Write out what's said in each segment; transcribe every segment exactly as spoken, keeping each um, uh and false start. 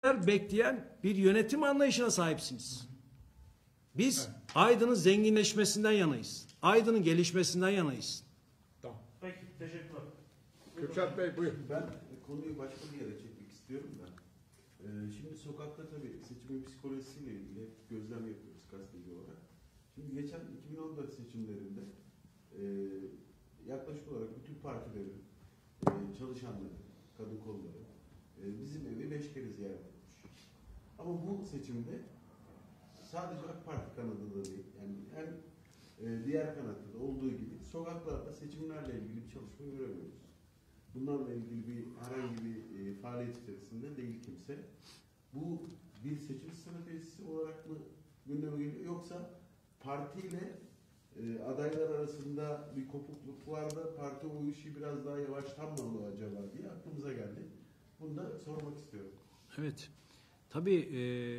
bekleyen bir yönetim anlayışına sahipsiniz. Biz Evet. Aydın'ın zenginleşmesinden yanayız. Aydın'ın gelişmesinden yanayız. Tamam. Peki, teşekkürler. Kürşat Bey buyurun. Ben konuyu başka bir yere çekmek istiyorum da. Ee, şimdi sokakta tabii seçimin psikolojisiyle ilgili hep gözlem yapıyoruz gazeteci olarak. Şimdi geçen iki bin on dört seçimlerinde e, yaklaşık olarak bütün partilerin e, çalışanları, kadın kolları e, bizim evi beş kere ziyaret etmiş. Ama bu seçimde sadece AK Parti kanadında değil, yani hem e, diğer kanatta da olduğu gibi sokaklarda seçimlerle ilgili bir çalışma göremiyoruz. Bunlarla ilgili bir herhangi bir e, faaliyet içerisinde değil kimse. Bu bir seçim stratejisi olarak mı gündeme geliyor, yoksa partiyle e, adaylar arasında bir kopukluk var da parti o işi biraz daha yavaşlanmalı acaba diye aklımıza geldi. Bunu da sormak istiyorum. Evet. Tabii e,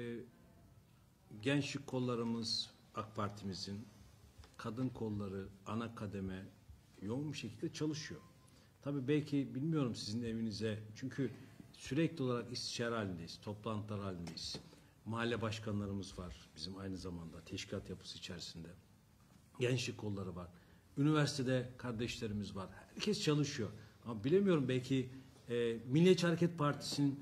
gençlik kollarımız, AK Parti'mizin, kadın kolları, ana kademe yoğun bir şekilde çalışıyor. Tabii belki bilmiyorum sizin evinize, çünkü sürekli olarak istişare halindeyiz, toplantılar halindeyiz. Mahalle başkanlarımız var bizim aynı zamanda teşkilat yapısı içerisinde. Gençlik kolları var. Üniversitede kardeşlerimiz var. Herkes çalışıyor. Ama bilemiyorum, belki e, Milliyetçi Hareket Partisi'nin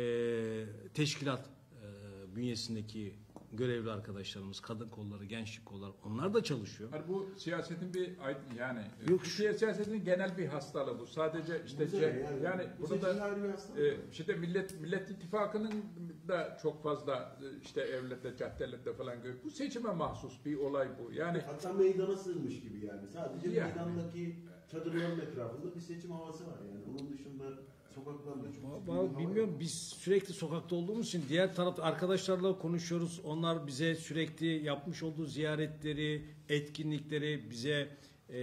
e, teşkilat e, bünyesindeki görevli arkadaşlarımız, kadın kolları, gençlik kolları, onlar da çalışıyor. Yani bu siyasetin bir yani Yok, bu siyasetin genel bir hastalığı bu. Sadece işte Güzel, şey, yani, yani bu burada seçimler bir hastalık. e, işte Millet Millet İttifakı'nın da çok fazla e, işte evlerde, caddelerde falan görüyor. Bu seçime mahsus bir olay bu. Yani Hatta meydana sığmış gibi yani. Sadece Yani. meydandaki çadırların etrafında bir seçim havası var yani. Onun dışında sokaklarda çok ciddi bir Vallahi hava bilmiyorum, yok. biz sürekli sokakta olduğumuz için diğer tarafta arkadaşlarla konuşuyoruz. Onlar bize sürekli yapmış olduğu ziyaretleri, etkinlikleri bize e,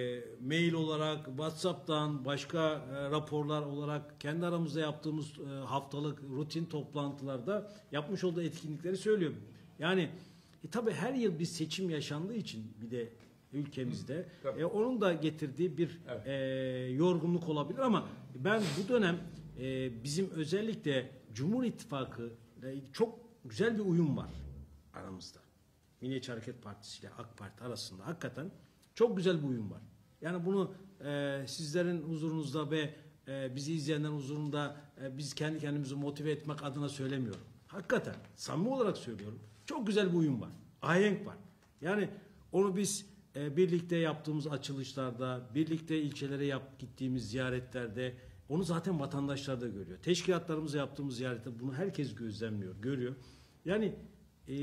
mail olarak, WhatsApp'tan, başka e, raporlar olarak kendi aramızda yaptığımız e, haftalık rutin toplantılarda yapmış olduğu etkinlikleri söylüyor. Yani e, tabii her yıl bir seçim yaşandığı için bir de ülkemizde Tabii. e, onun da getirdiği bir Evet. e, yorgunluk olabilir, ama ben bu dönem e, bizim özellikle Cumhur İttifakı ile çok güzel bir uyum var aramızda. Milliyetçi Hareket Partisi ile AK Parti arasında hakikaten çok güzel bir uyum var. Yani bunu e, sizlerin huzurunuzda ve e, bizi izleyenlerin huzurunda e, biz kendi kendimizi motive etmek adına söylemiyorum. Hakikaten samimi olarak söylüyorum. Çok güzel bir uyum var. Ahenk var. Yani onu biz e, birlikte yaptığımız açılışlarda, birlikte ilçelere yap, gittiğimiz ziyaretlerde onu zaten vatandaşlar da görüyor. Teşkilatlarımızla yaptığımız ziyarette bunu herkes gözlemliyor, görüyor. Yani e,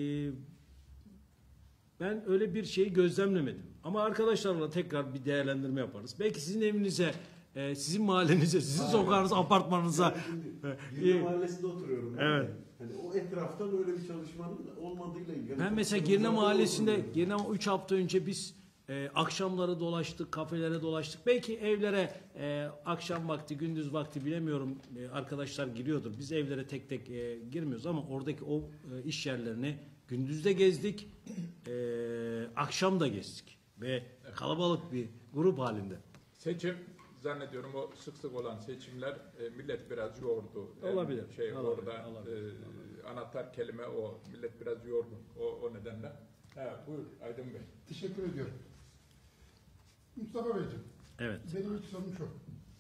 ben öyle bir şeyi gözlemlemedim. Ama arkadaşlarla tekrar bir değerlendirme yaparız. Belki sizin evinize, e, sizin mahallenize, sizin Aynen. sokağınıza, apartmanınıza. Yani şimdi Girne Mahallesi'nde oturuyorum. ben Evet. de. Hani o etrafta böyle bir çalışmanın olmadığıyla ilgili. Ben mesela Çok Girne uzakta Mahallesi'nde, olmuyor. Girne üç hafta önce biz e, akşamları dolaştık, kafelere dolaştık. Belki evlere e, akşam vakti, gündüz vakti bilemiyorum, e, arkadaşlar giriyordur. Biz evlere tek tek e, girmiyoruz, ama oradaki o e, iş yerlerini gündüzde gezdik, e, akşam da gezdik. Ve kalabalık bir grup halinde. seçim zannediyorum o sık sık olan seçimler e, millet biraz yordu. E, Olabilir, Şey olabilir, orada olabilir, e, anahtar kelime o. Millet biraz yorgun o, o nedenle. Ha, buyur Aydın Bey. Teşekkür ediyorum. Mustafa Beyciğim, Evet. benim ilk sorum şu.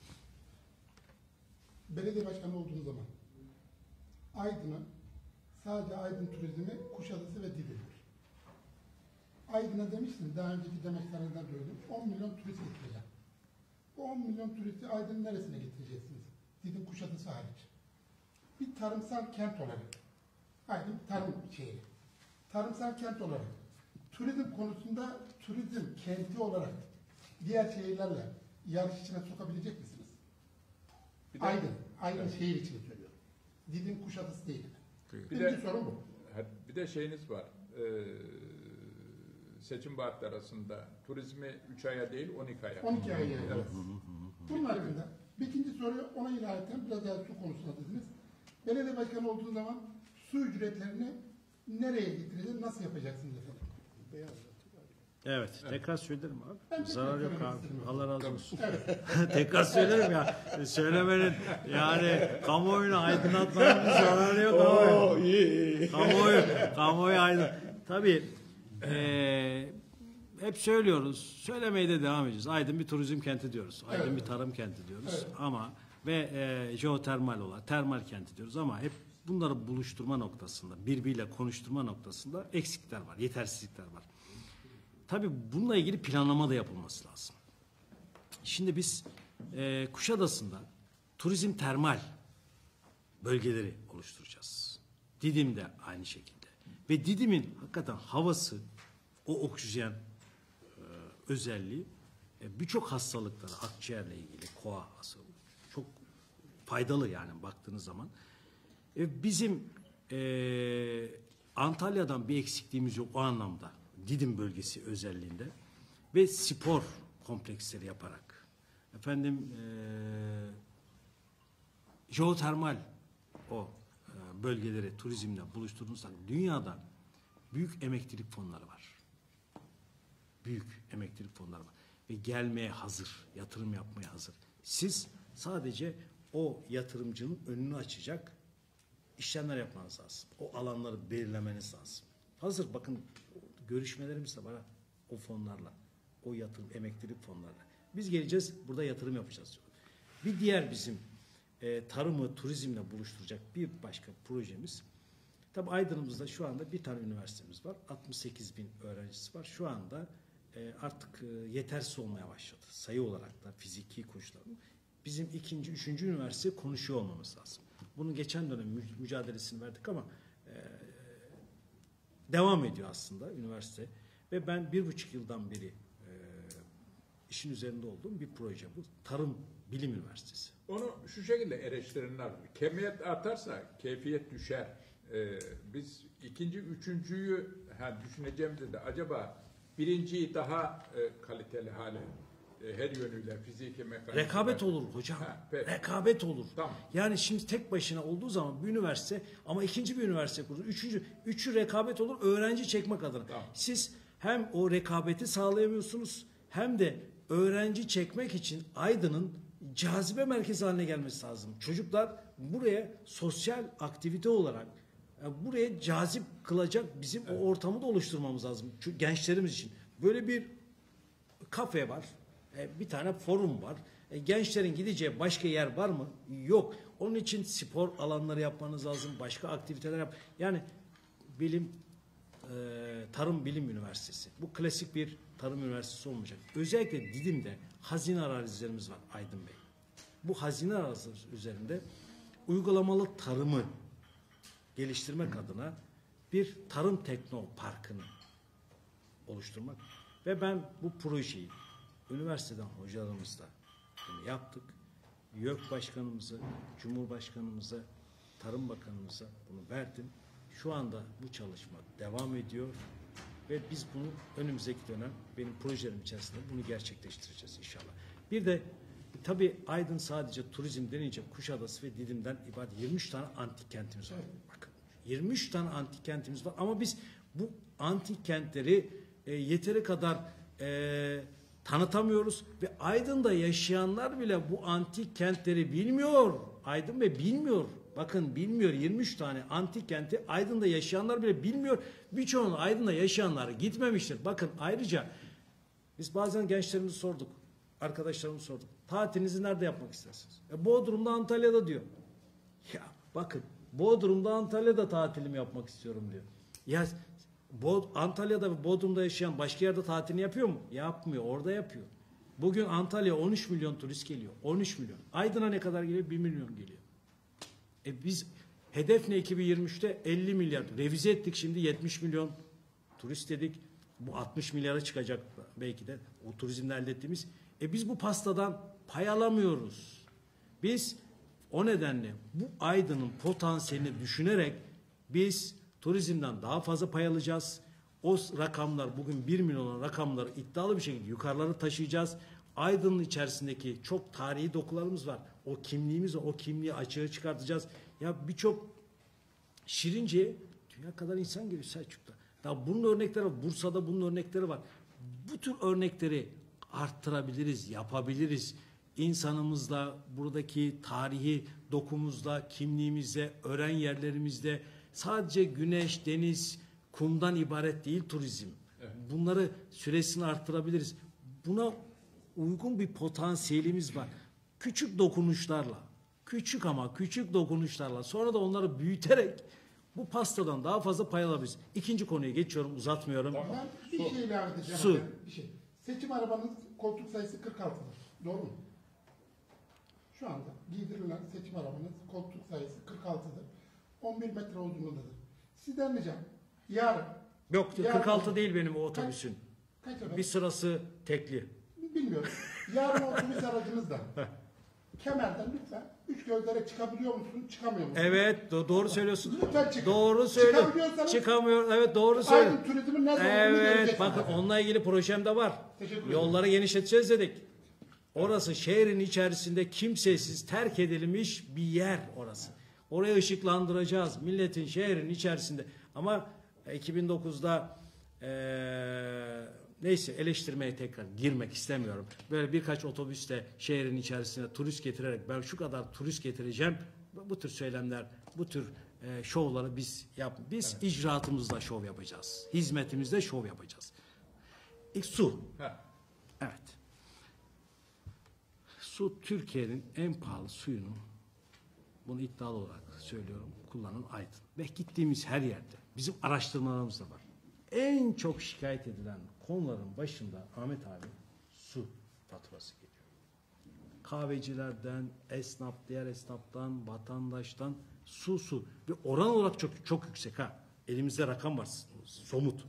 Belediye başkanı olduğunuz zaman Aydın'ın sadece Aydın turizmi, Kuşadası ve Didim. Aydın'a demiştim, daha önceki demeçlerinden duydum, on milyon turist getireceğim. Bu on milyon turisti Aydın'ın neresine getireceksiniz? Didim, Kuşadası hariç. Bir tarımsal kent olarak, Aydın tarım şehri. Tarımsal kent olarak, turizm konusunda turizm kenti olarak diğer şehirlerle yarış içine sokabilecek misiniz? Bir de- Aydın, Aydın Evet. şehir için söylüyorum. Didim, Kuşadası değil. Bir Birinci de, sorun bu. ha, bir de şeyiniz var. E, seçim vaatleri arasında turizmi üç aya değil on iki aya. on iki ay yani. Evet. Bunun hakkında bir ikinci soruyu ona ilaheten biraz daha su konusuna dediniz. Belediye başkanı olduğunuz zaman su ücretlerini nereye getireceğiz, nasıl yapacaksınız efendim? Evet, tekrar söylerim abi. Ben tekrar Zarar yok söylemek abi. isterim. Allah razı olsun. Evet. Tekrar söylerim ya. Söylemenin yani kamuoyunu aydınlatmanın bir zararı yok ama Kamuoyu aydın. Tabii e, hep söylüyoruz. Söylemeye de devam edeceğiz. Aydın bir turizm kenti diyoruz. Aydın Evet. bir tarım kenti diyoruz. Evet. Ama ve e, jeotermal olan termal kenti diyoruz ama hep bunları buluşturma noktasında, birbiriyle konuşturma noktasında eksikler var, yetersizlikler var. Tabii bununla ilgili planlama da yapılması lazım. Şimdi biz e, Kuşadası'nda turizm termal bölgeleri oluşturacağız. Didim'de aynı şekilde. Ve Didim'in hakikaten havası, o oksijen e, özelliği e, birçok hastalıklara, akciğerle ilgili, koa hastalığı çok faydalı yani baktığınız zaman. E, bizim e, Antalya'dan bir eksikliğimiz yok o anlamda. Didim bölgesi özelliğinde ve spor kompleksleri yaparak efendim e, jeotermal o e, bölgeleri turizmle buluşturduğunuzda dünyada büyük emeklilik fonları var. Büyük emeklilik fonları var ve gelmeye hazır, yatırım yapmaya hazır. Siz sadece o yatırımcının önünü açacak işlemler yapmanız lazım. O alanları belirlemeniz lazım. Hazır bakın görüşmelerimiz de var ha, o fonlarla, o yatırım, emeklilik fonlarla. Biz geleceğiz, burada yatırım yapacağız. Bir diğer bizim e, tarımı turizmle buluşturacak bir başka projemiz. Tabii Aydın'ımızda şu anda bir tane üniversitemiz var. altmış sekiz bin öğrencisi var. Şu anda e, artık e, yetersiz olmaya başladı. Sayı olarak da fiziki koşulların. Bizim ikinci, üçüncü üniversite konuşuyor olmamız lazım. Bunun geçen dönem mü mücadelesini verdik ama e, devam ediyor aslında üniversite. Ve ben bir buçuk yıldan beri e, işin üzerinde olduğum bir proje bu. Tarım Bilim Üniversitesi. Onu şu şekilde eleştirenler, kemiyet artarsa keyfiyet düşer. Ee, biz ikinci, üçüncüyü ha, düşüneceğimizde de acaba birinciyi daha e, kaliteli hale e, her yönüyle fiziki, mekanik. Rekabet olur hocam. Ha, peki. Rekabet olur. Tamam. Yani şimdi tek başına olduğu zaman bir üniversite ama ikinci bir üniversite kurulur. Üçüncü, üçü rekabet olur öğrenci çekmek adına. Tamam. Siz hem o rekabeti sağlayamıyorsunuz hem de öğrenci çekmek için Aydın'ın cazibe merkezi haline gelmesi lazım. Çocuklar buraya sosyal aktivite olarak yani buraya cazip kılacak bizim evet. o ortamı da oluşturmamız lazım. Çünkü gençlerimiz için. Böyle bir kafe var. Bir tane forum var. Gençlerin gideceği başka yer var mı? Yok. Onun için spor alanları yapmanız lazım. Başka aktiviteler yap. Yani bilim e, Tarım Bilim Üniversitesi. Bu klasik bir tarım üniversitesi olmayacak. Özellikle Didim'de hazine arazilerimiz var Aydın Bey. Bu hazine arazileri üzerinde uygulamalı tarımı geliştirmek adına bir tarım teknoparkını oluşturmak ve ben bu projeyi üniversiteden hocalarımızla bunu yaptık. YÖK Başkanımıza, Cumhurbaşkanımıza, Tarım Bakanımıza bunu verdim. Şu anda bu çalışma devam ediyor ve biz bunu önümüzdeki dönem benim projelerim içerisinde bunu gerçekleştireceğiz inşallah. Bir de tabii Aydın sadece turizm denince Kuşadası ve Didim'den ibaret yirmi üç tane antik kentimiz var. Bakın yirmi üç tane antik kentimiz var ama biz bu antik kentleri e, yeteri kadar e, tanıtamıyoruz ve Aydın'da yaşayanlar bile bu antik kentleri bilmiyor. Aydın ve bilmiyor. Bakın bilmiyor. yirmi üç tane antik kenti Aydın'da yaşayanlar bile bilmiyor. Birçoğunu Aydın'da yaşayanlar gitmemiştir. Bakın ayrıca biz bazen gençlerimizi sorduk. Arkadaşlarımızı sorduk. Tatilinizi nerede yapmak istersiniz? E, Bodrum'da, Antalya'da diyor. Ya bakın Bodrum'da, Antalya'da tatilimi yapmak istiyorum diyor. Ya Bod Antalya'da ve Bodrum'da yaşayan başka yerde tatilini yapıyor mu? Yapmıyor. Orada yapıyor. Bugün Antalya on üç milyon turist geliyor. on üç milyon. Aydın'a ne kadar geliyor? bir milyon geliyor. E biz hedef ne iki bin yirmi üçte elli milyar. Revize ettik şimdi yetmiş milyon turist dedik. Bu altmış milyara çıkacak belki de o turizmle elde ettiğimiz. E biz bu pastadan pay alamıyoruz. Biz o nedenle bu Aydın'ın potansiyelini düşünerek biz turizmden daha fazla pay alacağız. O rakamlar bugün bir milyon olan rakamları iddialı bir şekilde yukarıları taşıyacağız. Aydın'ın içerisindeki çok tarihi dokularımız var. O kimliğimiz o kimliği açığa çıkartacağız. Ya birçok Şirince'ye dünya kadar insan geliyor Selçuk'ta. Daha bunun örnekleri var. Bursa'da bunun örnekleri var. Bu tür örnekleri arttırabiliriz, yapabiliriz. İnsanımızla, buradaki tarihi dokumuzla, kimliğimizle, öğren yerlerimizde sadece güneş, deniz, kumdan ibaret değil turizm. Evet. Bunları süresini arttırabiliriz. Buna uygun bir potansiyelimiz var. Küçük dokunuşlarla, küçük ama küçük dokunuşlarla sonra da onları büyüterek bu pastadan daha fazla pay alabiliriz. İkinci konuya geçiyorum, uzatmıyorum. Tamam. Ben bir Su. şey ilave edeceğim. Su. efendim, Bir şey. Seçim arabanın koltuk sayısı kırk altıdır. Doğru mu? Şu anda giydirilen seçim arabanın koltuk sayısı kırk altıdır. on bir metre uzunluğundadır. Sizden ricam yarın Yok, yarın- kırk altı değil benim o otobüsün. Kaç efendim? Bir sırası tekli. Bilmiyorum. Yarın otobüs aracınızda kemerden lütfen üç gözlere çıkabiliyor musun, çıkamıyor musun? Evet, do- doğru söylüyorsun. Lütfen çıkın. Doğru söyle. Çıkabiliyorsanız Çıkamıyor. Evet, doğru söyle. Aydın turizmin ne olduğunu Evet, göreceksiniz bakın efendim. onunla ilgili projem de var. Teşekkür ederim. Yolları genişleteceğiz dedik. Orası şehrin içerisinde kimsesiz, terk edilmiş bir yer orası. Orayı ışıklandıracağız. Milletin şehrin içerisinde. Ama iki bin dokuzda eee, neyse eleştirmeye tekrar girmek istemiyorum. Böyle birkaç otobüste şehrin içerisine turist getirerek ben şu kadar turist getireceğim. Bu, bu tür söylemler, bu tür eee, şovları biz yap. Biz icraatımızda şov yapacağız. Hizmetimizde şov yapacağız. İlk su. Ha. Evet. Su Türkiye'nin en pahalı suyunu, bunu iddialı olarak söylüyorum, kullanan Aydın. Ve gittiğimiz her yerde, bizim araştırmalarımız da var. En çok şikayet edilen konuların başında Ahmet abi su faturası geliyor. Kahvecilerden, esnaf, diğer esnaftan, vatandaştan su su. Ve oran olarak çok çok yüksek ha. Elimizde rakam var, somut.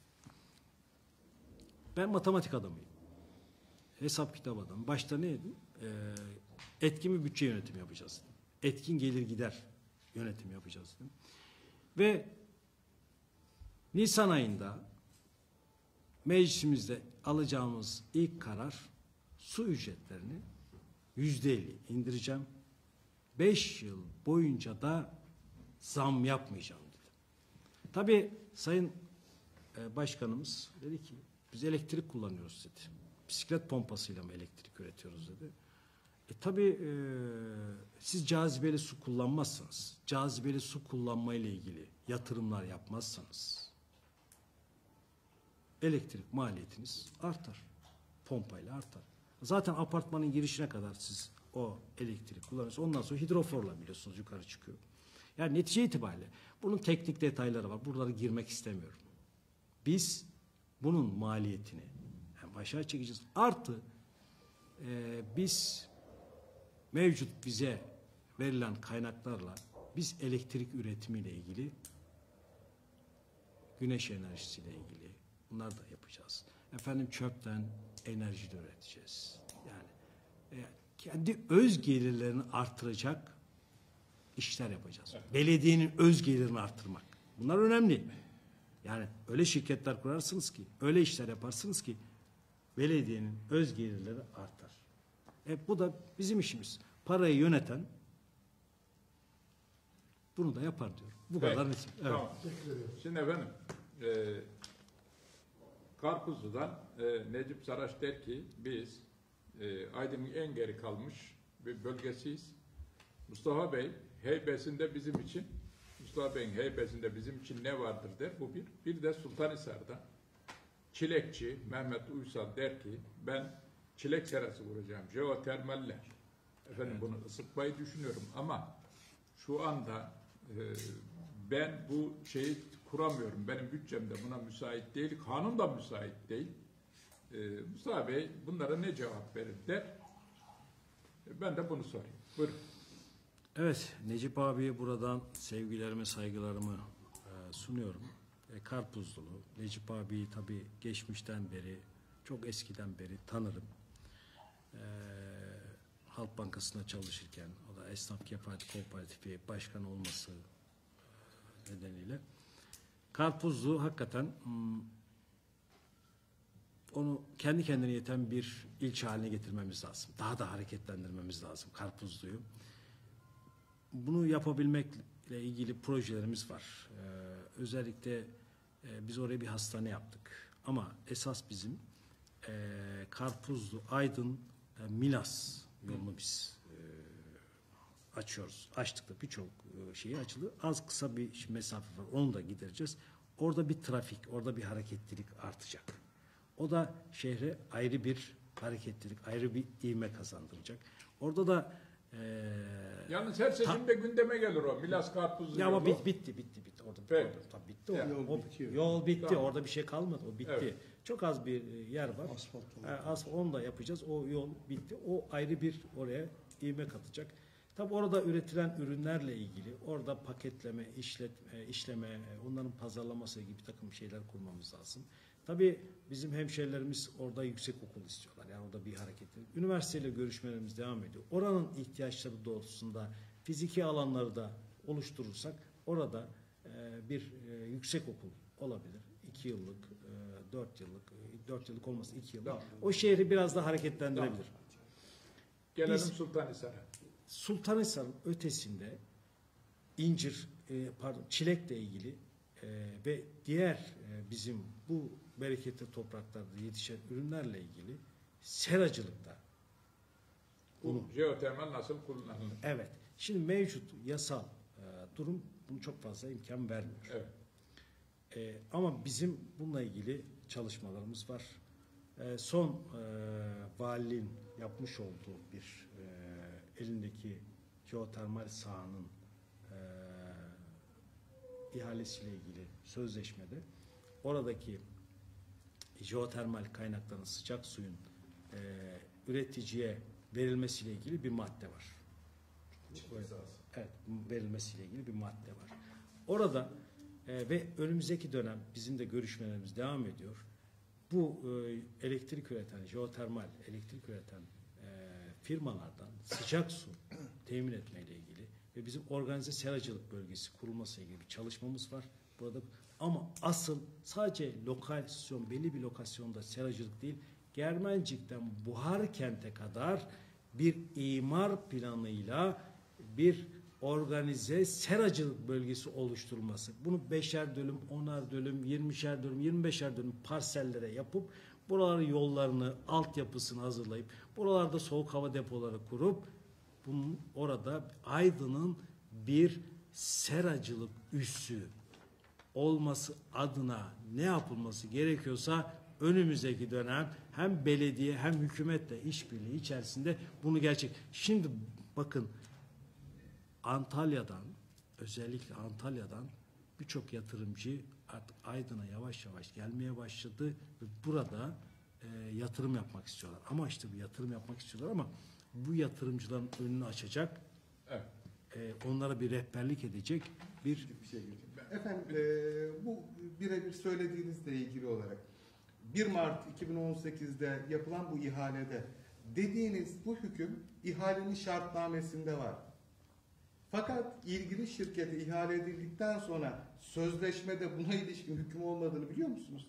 Ben matematik adamıyım. Hesap kitap adamı. Başta neydi? Ee, etkin bir bütçe yönetimi yapacağız. Etkin gelir gider yönetimi yapacağız. Dedim. Ve Nisan ayında meclisimizde alacağımız ilk karar su ücretlerini yüzde elli indireceğim. Beş yıl boyunca da zam yapmayacağım dedi. Tabii Sayın e, Başkanımız dedi ki biz elektrik kullanıyoruz dedi. Bisiklet pompasıyla mı elektrik üretiyoruz dedi. E tabii e, siz cazibeli su kullanmazsanız, cazibeli su kullanmayla ilgili yatırımlar yapmazsanız elektrik maliyetiniz artar. Pompayla artar. Zaten apartmanın girişine kadar siz o elektriği kullanıyorsunuz. Ondan sonra hidroforla biliyorsunuz yukarı çıkıyor. Yani netice itibariyle bunun teknik detayları var. Buralara girmek istemiyorum. Biz bunun maliyetini hem aşağı çekeceğiz. Artı e, biz mevcut bize verilen kaynaklarla biz elektrik üretimiyle ilgili güneş enerjisiyle ilgili bunlar da yapacağız. Efendim çöpten enerji de üreteceğiz. Yani e, kendi öz gelirlerini artıracak işler yapacağız. Evet. Belediyenin öz gelirini artırmak. Bunlar önemli. Yani öyle şirketler kurarsınız ki, öyle işler yaparsınız ki belediyenin öz gelirleri artar. E, bu da bizim işimiz. Parayı yöneten bunu da yapar diyor. Bu Peki, kadar net. Evet. Tamam. Şimdi efendim e, Karpuzlu'dan e, Necip Saraç der ki biz e, Aydın'ın en geri kalmış bir bölgesiyiz. Mustafa Bey heybesinde bizim için Mustafa Bey'in heybesinde bizim için ne vardır der. Bu bir. Bir de Sultanhisar'da çilekçi Mehmet Uysal der ki ben çilek serası vuracağım. Jeotermaller. Efendim bunu ısıtmayı düşünüyorum ama şu anda e, ben bu şeyi kuramıyorum. Benim bütçem de buna müsait değil. Kanun da müsait değil. E, Mustafa Bey bunlara ne cevap verir der. E, ben de bunu sorayım. Buyurun. Evet, Necip abiye buradan sevgilerimi, saygılarımı e, sunuyorum. E, Karpuzlulu. Necip abiyi tabii geçmişten beri, çok eskiden beri tanırım. E, Halk Bankası'nda çalışırken, o da Esnaf Kefalet Kooperatifi başkan olması e, nedeniyle. Karpuzlu hakikaten hmm, onu kendi kendine yeten bir ilçe haline getirmemiz lazım. Daha da hareketlendirmemiz lazım Karpuzlu'yu. Bunu yapabilmekle ilgili projelerimiz var. Ee, özellikle e, biz oraya bir hastane yaptık. Ama esas bizim e, Karpuzlu, Aydın, e, Milas yolunu biz e, açıyoruz. Açtık da birçok e, şeyi açıldı. Az kısa bir mesafe var. Onu da gidereceğiz. orada bir trafik, orada bir hareketlilik artacak. O da şehre ayrı bir hareketlilik, ayrı bir ivme kazandıracak. Orada da eee Yalnız her seçimde gündeme gelir o. Milas Karpuzlu ya ama yolu. bit, bitti, bitti, bitti. Orada, Peki. orada tabii bitti. O, Yani yol, yol o, bitiyor. yol bitti. Tamam. Orada bir şey kalmadı. O bitti. Evet. Çok az bir e, yer var. Asfalt E, asfalt onu da yapacağız. O yol bitti. O ayrı bir oraya ivme katacak. Tabii orada üretilen ürünlerle ilgili orada paketleme, işlet, e, işleme, e, onların pazarlaması gibi bir takım şeyler kurmamız lazım. Tabii bizim hemşehrilerimiz orada yüksek okul istiyorlar. Yani orada bir hareket. Üniversiteyle görüşmelerimiz devam ediyor. Oranın ihtiyaçları doğrultusunda fiziki alanları da oluşturursak orada e, bir e, yüksek okul olabilir. iki yıllık, e, dört yıllık, e, dört yıllık olmasa iki yıllık. Tamam. O şehri biraz daha hareketlendirebilir. Gelelim Biz- Sultanhisar'a. Sultanhisar'ın ötesinde incir, e, pardon, çilekle ilgili e, ve diğer e, bizim bu bereketli topraklarda yetişen ürünlerle ilgili seracılıkta Bu jeotermal nasıl kullanılır? evet. Şimdi mevcut yasal e, durum bunu çok fazla imkan vermiyor. Evet. E, ama bizim bununla ilgili çalışmalarımız var. E, son e, valiliğin yapmış olduğu bir e, elindeki jeotermal sahanın e, ihalesiyle ilgili sözleşmede oradaki jeotermal kaynakların sıcak suyun e, üreticiye verilmesiyle ilgili bir madde var. Evet, verilmesiyle ilgili bir madde var. Orada e, ve önümüzdeki dönem bizim de görüşmelerimiz devam ediyor. Bu e, elektrik üreten, jeotermal elektrik üreten e, firmalardan sıcak su temin etmeyle ilgili ve bizim organize seracılık bölgesi kurulmasıyla ilgili bir çalışmamız var burada. Ama asıl sadece lokasyon, belli bir lokasyonda seracılık değil, Germencik'ten Buharkent'e kadar bir imar planıyla bir organize seracılık bölgesi oluşturulması. Bunu beşer dönüm, onar dönüm, yirmişer dönüm, yirmi beşer dönüm parsellere yapıp buraların yollarını, altyapısını hazırlayıp buralarda soğuk hava depoları kurup bunun orada Aydın'ın bir seracılık üssü olması adına ne yapılması gerekiyorsa önümüzdeki dönem hem belediye hem hükümetle işbirliği içerisinde bunu gerçek. Şimdi bakın Antalya'dan, özellikle Antalya'dan birçok yatırımcı artık Aydın'a yavaş yavaş gelmeye başladı ve burada e, yatırım yapmak istiyorlar. Ama işte bu yatırım yapmak istiyorlar ama bu yatırımcıların önünü açacak, Evet. e, onlara bir rehberlik edecek bir Bir şey geçelim. Efendim e, bu birebir söylediğinizle ilgili olarak bir Mart iki bin on sekizde yapılan bu ihalede dediğiniz bu hüküm ihalenin şartnamesinde var. Fakat ilgili şirkete ihale edildikten sonra sözleşmede buna ilişkin hüküm olmadığını biliyor musunuz?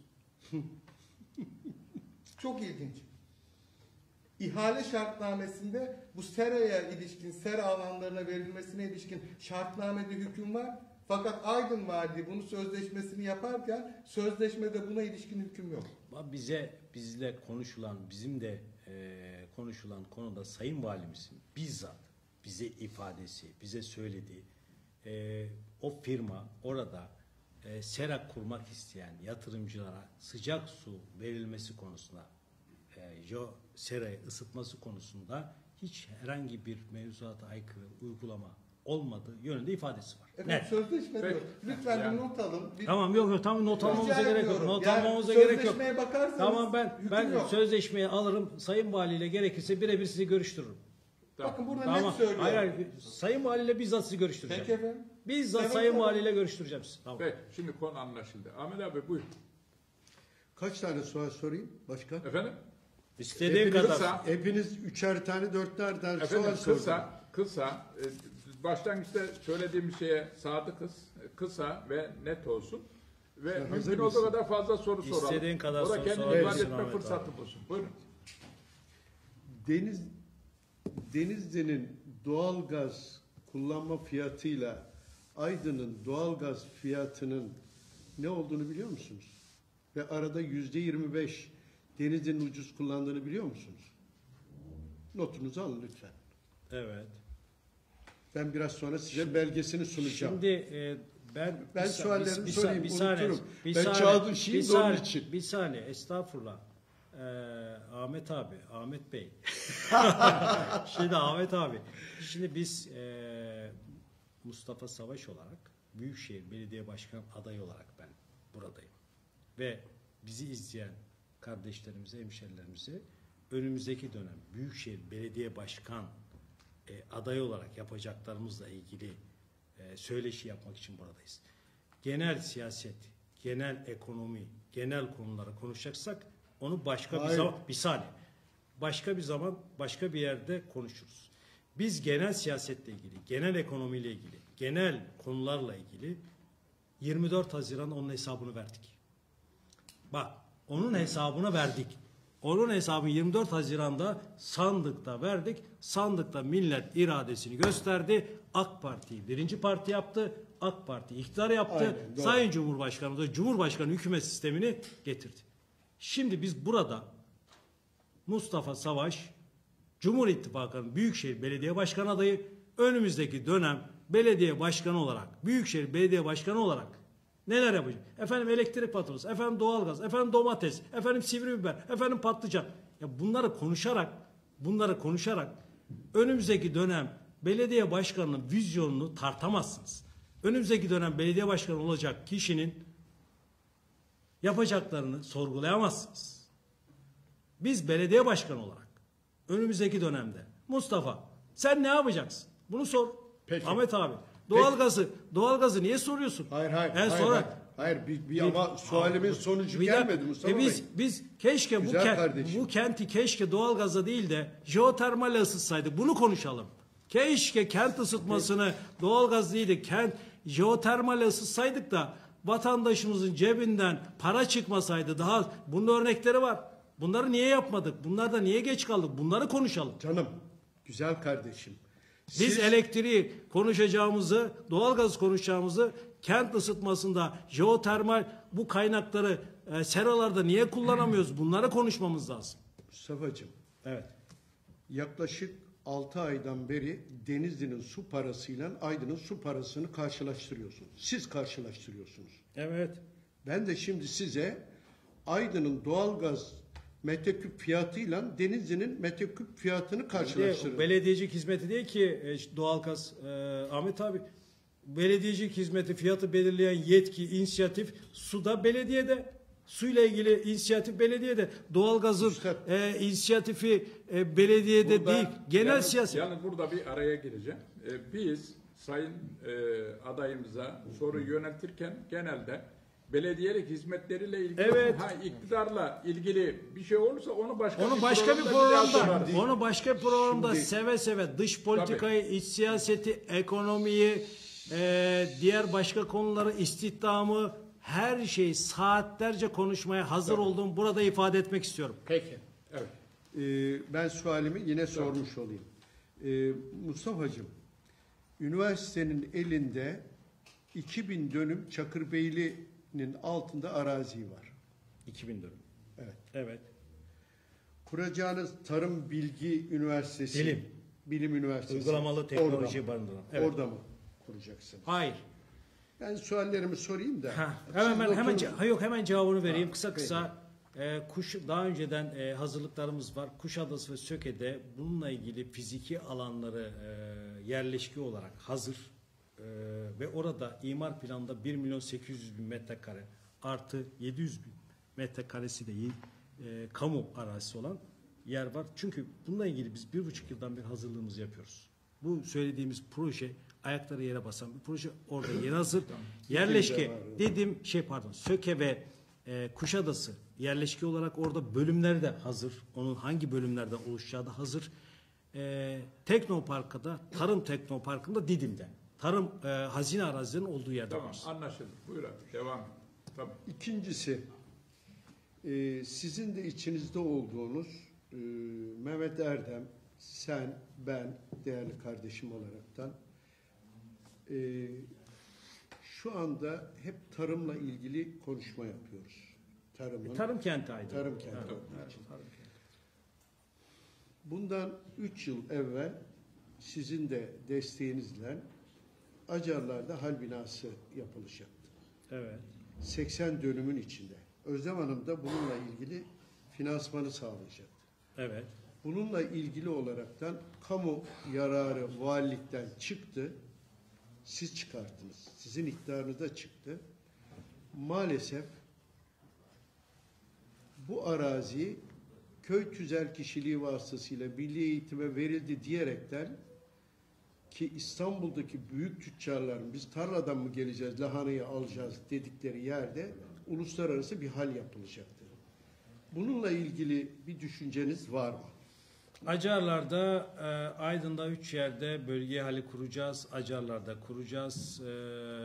Çok ilginç. İhale şartnamesinde bu seraya ilişkin, sera alanlarına verilmesine ilişkin şartnamede hüküm var. Fakat Aydın Valiliği bunu sözleşmesini yaparken sözleşmede buna ilişkin hüküm yok. Ama bize bizle konuşulan, bizim de e, konuşulan konuda Sayın Valimizin bizzat bize ifadesi, bize söylediği e, o firma orada e, sera kurmak isteyen yatırımcılara sıcak su verilmesi konusunda e, jo, serayı ısıtması konusunda hiç herhangi bir mevzuata aykırı uygulama olmadığı yönünde ifadesi var. Efendim Net. sözleşme Peki. diyor. Lütfen Yani- bir not alın. Bir Tamam yok yok tamam not Rica almamıza gerek yok. ediyorum. Not Yani almamıza gerek yok. sözleşmeye bakarsanız Tamam ben hüküm ben yok. sözleşmeyi alırım. Sayın Valiyle gerekirse birebir sizi görüştürürüm. Bakın burada Tamam. net söylüyor. Hayır, hayır. Sayın Valiyle bizzat sizi görüştüreceğim. Peki efendim. Bizzat Evet, Sayın evet. Valiyle görüştüreceğim sizi. Tamam. Peki, şimdi konu anlaşıldı. Ahmet abi buyur. Kaç tane soru sorayım başkan? Efendim? İstediğin Hepiniz, kadar. Kısa. hepiniz üçer tane dörtler tane Efendim soru sordum. kısa, kısa. E, başlangıçta söylediğim şeye sadıkız. E, Kısa ve net olsun. Ve Sen hazır mümkün olduğu mısın? kadar fazla soru soralım. İstediğin kadar o da soru kendini sorabilirsin ifade etme Ahmet fırsatı abi. bulsun. Buyurun. Deniz Denizli'nin doğalgaz kullanma fiyatıyla Aydın'ın doğalgaz fiyatının ne olduğunu biliyor musunuz? Ve arada yüzde yirmi beş Denizli'nin ucuz kullandığını biliyor musunuz? Notunuzu alın lütfen. Evet. Ben biraz sonra size belgesini sunacağım. Şimdi e, Ben Ben bir sa- suallerimi bir- bir sa- sorayım, bir saniye, unuturum. bir Ben saniye, çağ bir dışıyım da saniye, onun için. Bir saniye, estağfurullah. Ee, Ahmet abi, Ahmet Bey. Şimdi Ahmet abi, şimdi biz e, Mustafa Savaş olarak Büyükşehir Belediye Başkan adayı olarak ben buradayım. Ve bizi izleyen kardeşlerimize, hemşerilerimize önümüzdeki dönem Büyükşehir Belediye Başkan e, adayı olarak yapacaklarımızla ilgili e, söyleşi yapmak için buradayız. Genel siyaset, genel ekonomi, genel konuları konuşacaksak onu başka Hayır. bir zaman, bir saniye, başka bir zaman, başka bir yerde konuşuruz. Biz genel siyasetle ilgili, genel ekonomiyle ilgili, genel konularla ilgili yirmi dört Haziran onun hesabını verdik. Bak, onun hesabını verdik. Onun hesabını yirmi dört Haziran'da sandıkta verdik. Sandıkta millet iradesini gösterdi. AK Parti'yi birinci parti yaptı. AK Parti iktidar yaptı. Aynen, doğru. Sayın Cumhurbaşkanı da Cumhurbaşkanı hükümet sistemini getirdi. Şimdi biz burada Mustafa Savaş, Cumhur İttifakı'nın Büyükşehir Belediye Başkanı adayı, önümüzdeki dönem belediye başkanı olarak, Büyükşehir Belediye Başkanı olarak neler yapacak? Efendim elektrik faturası, efendim doğalgaz, efendim domates, efendim sivri biber, efendim patlıcan. Ya bunları konuşarak, bunları konuşarak önümüzdeki dönem belediye başkanının vizyonunu tartamazsınız. Önümüzdeki dönem belediye başkanı olacak kişinin yapacaklarını sorgulayamazsınız. Biz belediye başkanı olarak önümüzdeki dönemde Mustafa sen ne yapacaksın? Bunu sor. Peki. Ahmet abi. Doğalgazı, doğalgazı niye soruyorsun? Hayır hayır. En hayır, sonra hayır, hayır bir, bir ama sualimin sonucu Bir dakika, gelmedi Mustafa e biz, Bey. biz keşke bu, Güzel kent, kardeşim. bu kenti keşke doğalgazla değil de jeotermal ısıtsaydık. Bunu konuşalım. Keşke kent ısıtmasını doğalgaz değil de kent jeotermal ısıtsaydık da vatandaşımızın cebinden para çıkmasaydı daha bunun örnekleri var. Bunları niye yapmadık? Bunlarda niye geç kaldık? Bunları konuşalım. Canım, güzel kardeşim. Biz Siz- elektriği konuşacağımızı, doğalgaz konuşacağımızı kent ısıtmasında jeotermal bu kaynakları e, seralarda niye kullanamıyoruz? Bunları konuşmamız lazım. Mustafa'cığım, Evet. yaklaşık altı aydan beri Denizli'nin su parasıyla Aydın'ın su parasını karşılaştırıyorsunuz. Siz karşılaştırıyorsunuz. Evet. Ben de şimdi size Aydın'ın doğalgaz metreküp fiyatıyla Denizli'nin metreküp fiyatını karşılaştırın. Belediyecilik hizmeti değil ki e, doğalgaz e, Ahmet abi. Belediyecilik hizmeti fiyatı belirleyen yetki, inisiyatif suda belediyede. Suyla ilgili inisiyatif belediyede. Doğalgazın Üstad. e, inisiyatifi e, belediyede Burada değil. Genel yalnız- siyaset. Yalnız burada bir araya gireceğim. Ee, biz sayın e, adayımıza soru yöneltirken genelde belediyelik hizmetleriyle ilgili Evet. ha, iktidarla ilgili bir şey olursa onu başka Onu bir başka bir programda daha programda, sorarız. onu başka bir programda Şimdi- seve seve dış politikayı, iç siyaseti, ekonomiyi, e, diğer başka konuları, istihdamı, her şeyi saatlerce konuşmaya hazır olduğumu burada ifade etmek istiyorum. Peki. Evet. Ee, ben sualimi yine sormuş olayım. Ee, Mustafa'cığım, üniversitenin elinde iki bin dönüm Çakırbeyli'nin altında arazi var. iki bin dönüm. Evet. Evet. Kuracağınız Tarım Bilgi Üniversitesi. Bilim. Bilim Üniversitesi. Uygulamalı teknoloji Orada mı? barındıran. Evet. Orada mı kuracaksınız? Hayır. Ben suallerimi sorayım da. Ha, siz hemen hemen, hemen, oturun. ce- yok hemen cevabını vereyim Ha, kısa kısa. Ee, kuş daha önceden e, hazırlıklarımız var. Kuşadası ve Söke'de bununla ilgili fiziki alanları e, yerleşki olarak hazır. E, ve orada imar planında bir milyon sekiz yüz bin metrekare artı yedi yüz bin metrekaresi de e, kamu arazisi olan yer var. Çünkü bununla ilgili biz bir buçuk yıldan bir hazırlığımızı yapıyoruz. Bu söylediğimiz proje ayakları yere basan bir proje. Orada yeri hazır. Yerleşke dedim şey pardon Söke ve e, Kuşadası yerleşke olarak orada bölümleri de hazır. Onun hangi bölümlerden oluşacağı da hazır. E, Teknopark'ta da Tarım Teknopark'ında Didim'de. Tarım e, hazine arazilerinin olduğu yerde. Tamam, var. anlaşıldı. Buyur abi, devam et. Tabii. İkincisi, e, sizin de içinizde olduğunuz e, Mehmet Erdem, sen, ben, değerli kardeşim olaraktan e, şu anda hep tarımla ilgili konuşma yapıyoruz. Tarımın, Tarım kenti Aydın. Tarım kenti Evet, olduğu evet, için. tarım kenti. Bundan üç yıl evvel sizin de desteğinizle Acarlar'da hal binası yapılacaktı. Evet. seksen dönümün içinde. Özlem Hanım da bununla ilgili finansmanı sağlayacaktı. Evet. Bununla ilgili olaraktan kamu yararı valilikten çıktı. Siz çıkarttınız. Sizin iktidarınızda çıktı. Maalesef bu arazi köy tüzel kişiliği vasıtasıyla milli eğitime verildi diyerekten, ki İstanbul'daki büyük tüccarların biz tarladan mı geleceğiz, lahanayı alacağız dedikleri yerde uluslararası bir hal yapılacaktı. Bununla ilgili bir düşünceniz var mı? Acarlar'da, e, Aydın'da üç yerde bölge hali kuracağız. Acarlar'da kuracağız e,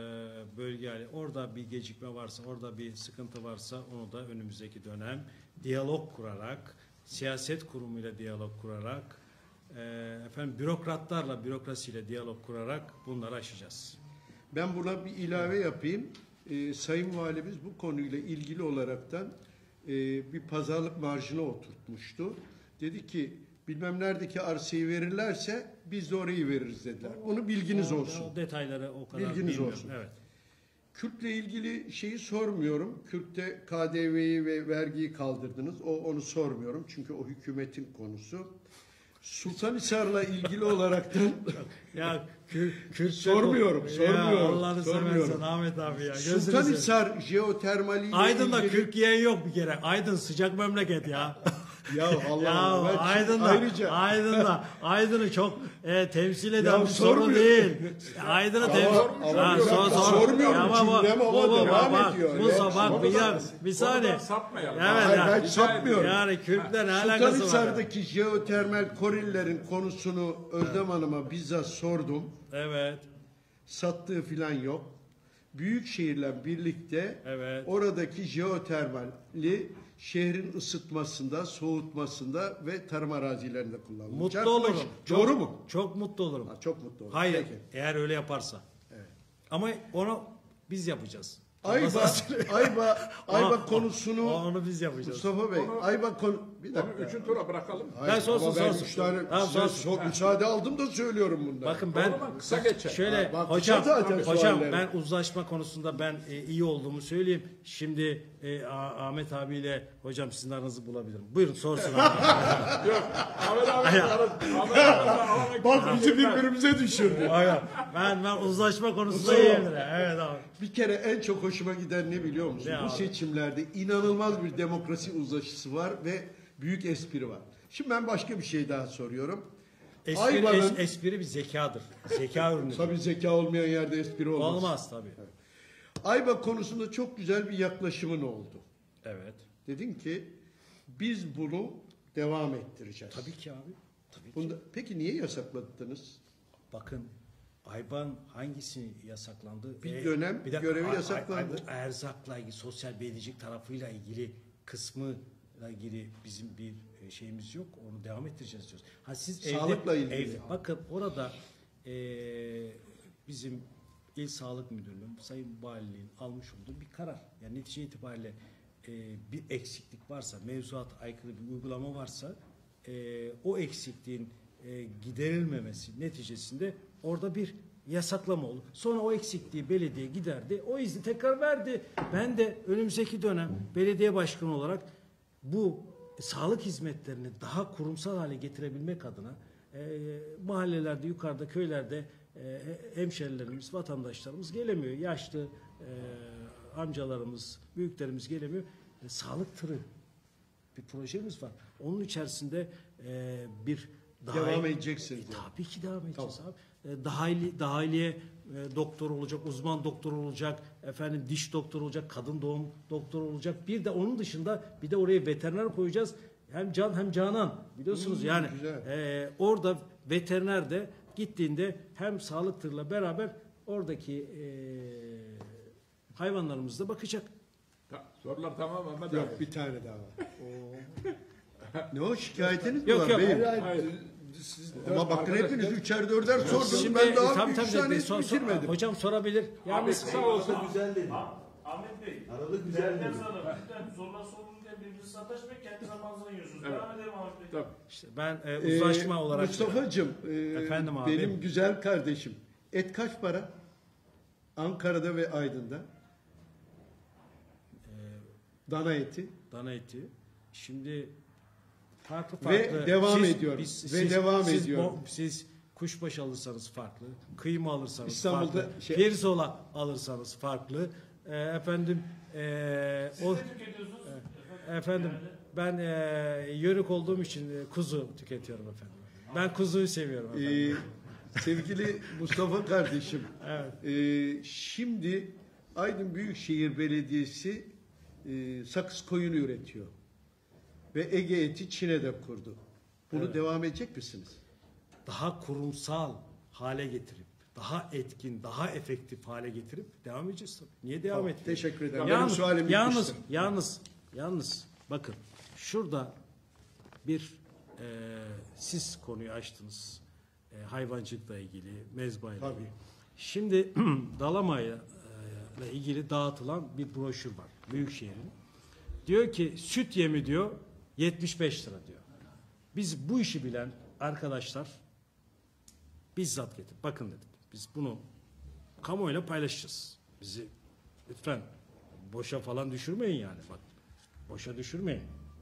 bölge hali. Orada bir gecikme varsa, orada bir sıkıntı varsa onu da önümüzdeki dönem diyalog kurarak, siyaset kurumuyla diyalog kurarak, e, efendim bürokratlarla, bürokrasiyle diyalog kurarak bunları aşacağız. Ben buna bir ilave yapayım. Ee, Sayın Valimiz bu konuyla ilgili olaraktan e, bir pazarlık marjına oturtmuştu. Dedi ki bilmem neredeki arsayı verirlerse biz de orayı veririz dediler. Bunu bilginiz O- olsun. O detayları o kadar Bilginiz bilmiyorum. olsun. Evet. Kürt'le ilgili şeyi sormuyorum. Kürt'te K D V'yi ve vergiyi kaldırdınız. O onu sormuyorum. Çünkü o hükümetin konusu. Sultanhisar'la ilgili olaraktan Ya Kürt, Kürt Sormuyorum, Ya sormuyorum, Allah'ını sormuyorum. seversen Ahmet abi ya. Gözünü seveyim. Sultanhisar jeotermaliyle Aydın'da ilgili... kürk yiyen yok bir kere. Aydın sıcak memleket ya. Ya Allah ya Allah. Ben Aydın'da, ayrıca... Aydın'da, Aydın'ı çok e, temsil eden Ya bir soru sormuyor. değil. Aydın'ı Ama- temsil... ama Ha, bir sor, dakika, sor. sormuyorum Ya ama bu- cümlem ama bu- bu- devam bak, ediyor. Bu Ya, sabah bir, ya, bir saniye. Konudan sapmayalım. Evet, Hayır, ya. ben sapmıyorum. Yani Kürt'le ne alakası var? Sultanhisar'daki jeotermal korillerin konusunu Özlem Hanım'a bizzat sordum. Evet, Sattığı filan yok. Büyük şehirle birlikte evet. oradaki jeotermali şehrin ısıtmasında, soğutmasında ve tarım arazilerinde kullanılacak. Mutlu olurum. Çok, Doğru mu? Çok mutlu olurum. Ha, çok mutlu olurum. Hayır, Peki. eğer öyle yaparsa. Evet. Ama onu biz yapacağız. Ayba, Ayba, Ayba Onu- konusunu Onu biz yapacağız. Mustafa Bey, Onu- Ayba konu bir Onu dakika. üçüncü tura bırakalım. Hayır, Ben sorsun, ama ben sorsun. üç tane Tamam, size sorsun. sor- müsaade aldım da söylüyorum bunları. Bakın O ben zaman kısa geçer. şöyle Ha, bak, hocam kısa zaten hocam sualleri. ben uzlaşma konusunda ben e, iyi olduğumu söyleyeyim. Şimdi e, A- Ahmet abiyle hocam sizin aranızı bulabilirim. Buyurun sorsun abi. Yok. Ahmet abi. Ahmet abi. Bak bizi birbirimize düşürdü. Hayır. Ben ben uzlaşma konusunda Mustafa. iyiyimdir. Evet abi. Bir kere en çok hoşuma giden ne biliyor musun? Ne Bu abi? seçimlerde inanılmaz bir demokrasi uzlaşısı var ve büyük espri var. Şimdi ben başka bir şey daha soruyorum. Espri, Ayva'nın- es- espri bir zekadır. Zeka ürünü. Tabii zeka olmayan yerde espri olmaz. Olmaz tabii. Ayba konusunda çok güzel bir yaklaşımın oldu. Evet. Dedin ki biz bunu devam ettireceğiz. Tabii ki abi. Tabii ki. Bunda, peki niye yasakladınız? Bakın Ayban hangisi yasaklandı? Bir Ee, dönem dakika, görevi ay- ay- yasaklandı. ay- bu erzakla ilgili, sosyal belediyecilik tarafıyla ilgili kısmıyla ilgili bizim bir e, şeyimiz yok. Onu devam ettireceğiz diyoruz. Ha siz Sağlıkla evde, ilgili. evde- bakın orada e, bizim İl Sağlık Müdürlüğü, Sayın Valiliğin almış olduğu bir karar. Yani netice itibariyle e, bir eksiklik varsa, mevzuat aykırı bir uygulama varsa e, o eksikliğin e, giderilmemesi neticesinde orada bir yasaklama oldu. Sonra o eksikliği belediye giderdi. O izni tekrar verdi. Ben de önümüzdeki dönem belediye başkanı olarak bu sağlık hizmetlerini daha kurumsal hale getirebilmek adına e, mahallelerde, yukarıda, köylerde e, hemşerilerimiz, vatandaşlarımız gelemiyor. Yaşlı e, amcalarımız, büyüklerimiz gelemiyor. E, sağlık tırı bir projemiz var. Onun içerisinde e, bir Devam edeceksiniz E, yani. tabii ki devam edeceğiz abi. E, dahili, dahiliye e, doktor olacak, uzman doktor olacak, efendim diş doktor olacak, kadın doğum doktor olacak. Bir de onun dışında bir de oraya veteriner koyacağız. Hem can hem canan biliyorsunuz Hmm, yani. güzel. E, orada veteriner de gittiğinde hem sağlık tırla beraber oradaki e, hayvanlarımızla bakacak. Ta- Sorular tamam Ahmet Yok abi. bir tane daha var. Ne o şikayetiniz mi Yok, var yok. beyim? Hayır. Ama bakın hepiniz üçer dörder sordunuz. Şimdi Ben daha tam üç tam tane so- so- bitirmedim. hocam sorabilir. Abi Yalnız kısa olsun. Güzel dedi. Ahmet Bey, Aralık güzel benden dedi. sonra lütfen sorular sorulun diye birbirinizi sataşmayın, kendi zamanınızı yiyorsunuz. Evet. Devam edelim Ahmet Bey. Tabii. işte ben e, Ee, uzlaşma olarak Mustafa'cığım, e, Efendim abi. benim güzel kardeşim. Et kaç para? Ankara'da ve Aydın'da Ee, dana eti dana eti. Şimdi farklı Ve farklı. devam ediyor. Ve devam siz, ediyor. bo- Siz kuşbaşı alırsanız farklı. Kıyma alırsanız İstanbul'da farklı. şey- Pirzola alırsanız farklı. Ee, efendim ee, Siz o ne tüketiyorsunuz? efendim ben ee, yörük olduğum için ee, kuzu tüketiyorum efendim. Ben kuzuyu seviyorum efendim. Ee, sevgili Mustafa kardeşim, Evet. e, şimdi Aydın Büyükşehir Belediyesi e, sakız koyunu üretiyor. Ve Ege Eti Çin'e de kurdu. Bunu Evet. devam edecek misiniz? Daha kurumsal hale getirip, daha etkin, daha efektif hale getirip devam edeceğiz tabii. Niye devam Tamam, etmiyoruz? teşekkür ederim. Benim Yalnız, sualim yalnız, bitmiştir. yalnız, yalnız bakın şurada bir e, siz konuyu açtınız. E, hayvancılıkla ilgili, mezbayla Tabii. ilgili. Şimdi Dalama'ya e, ile ilgili dağıtılan bir broşür var Büyükşehir'in. Diyor ki süt yemi diyor yetmiş beş lira diyor. Biz bu işi bilen arkadaşlar bizzat getir. Bakın dedik. Biz bunu kamuoyuyla paylaşacağız. Bizi lütfen boşa falan düşürmeyin yani. Bak boşa düşürmeyin.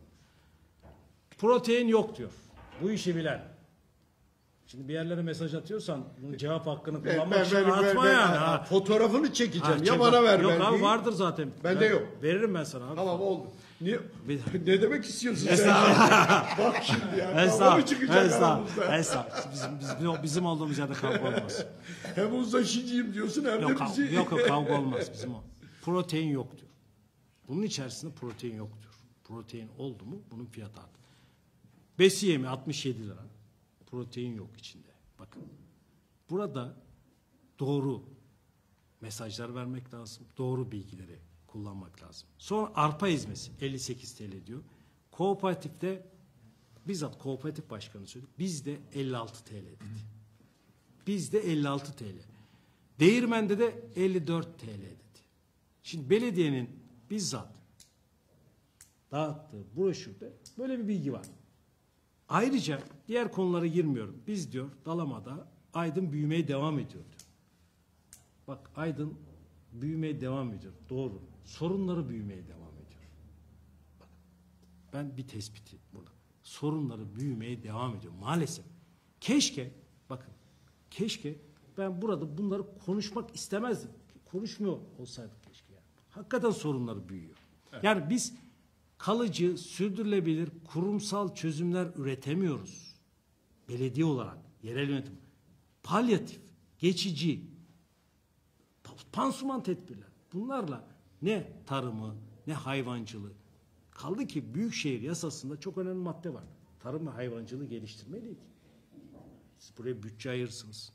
Protein yok diyor. Bu işi bilen. Şimdi bir yerlere mesaj atıyorsan bunun cevap hakkını Ben- kullanmak ben- için ben- atma ben- yani. ben- ha. Fotoğrafını çekeceğim. Ha, ya çek- bana ver. Yok ben abi değil. vardır zaten. Bende Ben yok. Veririm ben sana abi. Tamam oldu. Niye? Bir- Ne demek istiyorsun sen? Bak şimdi ya. Kavga mı Estağfurullah. çıkacak Estağfurullah. aramızda? Estağfurullah. Bizim, bizim, bizim olduğumuz yerde kavga olmaz. Hem uzlaşıcıyım diyorsun hem Yok, de kav- bizi... yok yok kavga olmaz bizim o. Protein yok diyor. Bunun içerisinde protein yok diyor. Protein oldu mu bunun fiyatı artar. Besi yemi altmış yedi lira. Protein yok içinde. Bakın. Burada doğru mesajlar vermek lazım. Doğru bilgileri kullanmak lazım. Sonra arpa ezmesi elli sekiz TL diyor. Kooperatifte bizzat kooperatif başkanı söyledi. Bizde elli altı TL dedi. Bizde elli altı TL. Değirmen'de de elli dört TL dedi. Şimdi belediyenin bizzat dağıttığı broşürde böyle bir bilgi var. Ayrıca diğer konulara girmiyorum. Biz diyor Dalama'da Aydın büyümeye devam ediyor diyor. Bak Aydın büyümeye devam ediyor. Doğru. Sorunları büyümeye devam ediyor. Bak ben bir tespiti burada. Sorunları büyümeye devam ediyor. Maalesef. Keşke bakın keşke ben burada bunları konuşmak istemezdim. Konuşmuyor olsaydık keşke. Yani. Hakikaten sorunları büyüyor. Yani biz kalıcı, sürdürülebilir, kurumsal çözümler üretemiyoruz. Belediye olarak, yerel yönetim. Palyatif, geçici, pansuman tedbirler. Bunlarla ne tarımı, ne hayvancılığı. Kaldı ki Büyükşehir Yasası'nda çok önemli madde var. Tarım ve hayvancılığı geliştirmeyle ilgili. Siz buraya bütçe ayırırsınız.